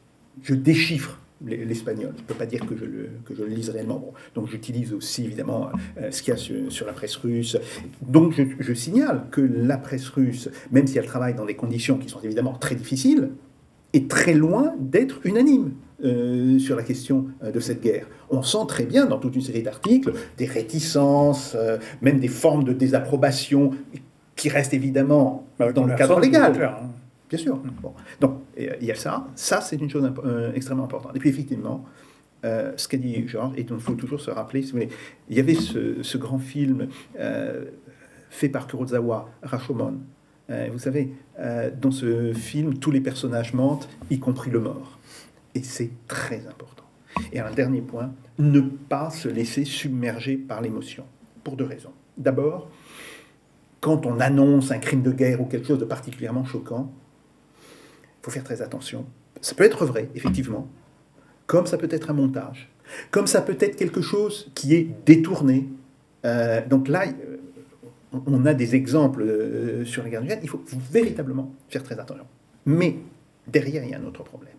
je déchiffre l'espagnol. Je ne peux pas dire que je le, que je le lise réellement. Bon, donc j'utilise aussi évidemment euh, ce qu'il y a sur, sur la presse russe. Donc je, je signale que la presse russe, même si elle travaille dans des conditions qui sont évidemment très difficiles, est très loin d'être unanime. euh, sur la question euh, de cette guerre. On sent très bien dans toute une série d'articles des réticences, euh, même des formes de désapprobation qui restent évidemment Bah, dans le personne cadre ne légal. peut le faire, hein. Bien sûr. Mm. Bon. Donc, il y a ça. Ça, c'est une chose imp- euh, extrêmement importante. Et puis, effectivement, euh, ce qu'a dit Georges, et il faut toujours se rappeler, si vous voulez, il y avait ce, ce grand film euh, fait par Kurosawa, Rashomon. Euh, vous savez, euh, dans ce film, tous les personnages mentent, y compris le mort. Et c'est très important. Et un dernier point, ne pas se laisser submerger par l'émotion, pour deux raisons. D'abord, quand on annonce un crime de guerre ou quelque chose de particulièrement choquant, il faut faire très attention. Ça peut être vrai, effectivement, comme ça peut être un montage, comme ça peut être quelque chose qui est détourné. Euh, donc là, euh, on a des exemples euh, sur la guerre du Vietnam, il faut véritablement faire très attention. Mais derrière, il y a un autre problème.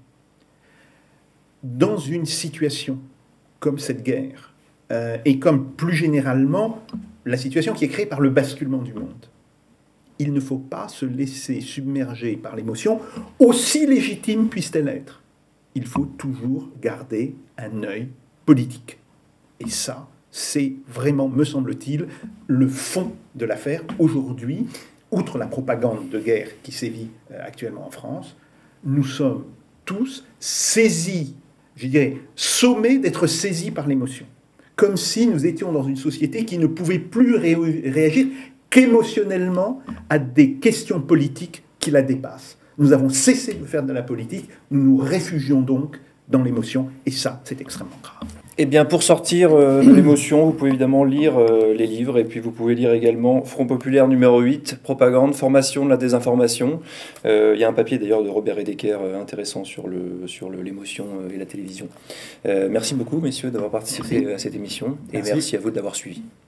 Dans une situation comme cette guerre, euh, et comme plus généralement la situation qui est créée par le basculement du monde, il ne faut pas se laisser submerger par l'émotion, aussi légitime puisse-t-elle être. Il faut toujours garder un œil politique. Et ça, c'est vraiment, me semble-t-il, le fond de l'affaire. Aujourd'hui, outre la propagande de guerre qui sévit actuellement en France, nous sommes tous saisis, je dirais, sommés d'être saisis par l'émotion. Comme si nous étions dans une société qui ne pouvait plus ré- réagir qu'émotionnellement à des questions politiques qui la dépassent. Nous avons cessé de faire de la politique, nous nous réfugions donc dans l'émotion, et ça, c'est extrêmement grave. Eh bien, pour sortir euh, de l'émotion, vous pouvez évidemment lire euh, les livres, et puis vous pouvez lire également Front Populaire numéro huit, Propagande, formation de la désinformation. Euh, il y a un papier d'ailleurs de Robert Redeker euh, intéressant sur, le, sur le, l'émotion euh, et la télévision. Euh, merci beaucoup, messieurs, d'avoir participé Merci. à cette émission, et Merci. merci à vous d'avoir suivi.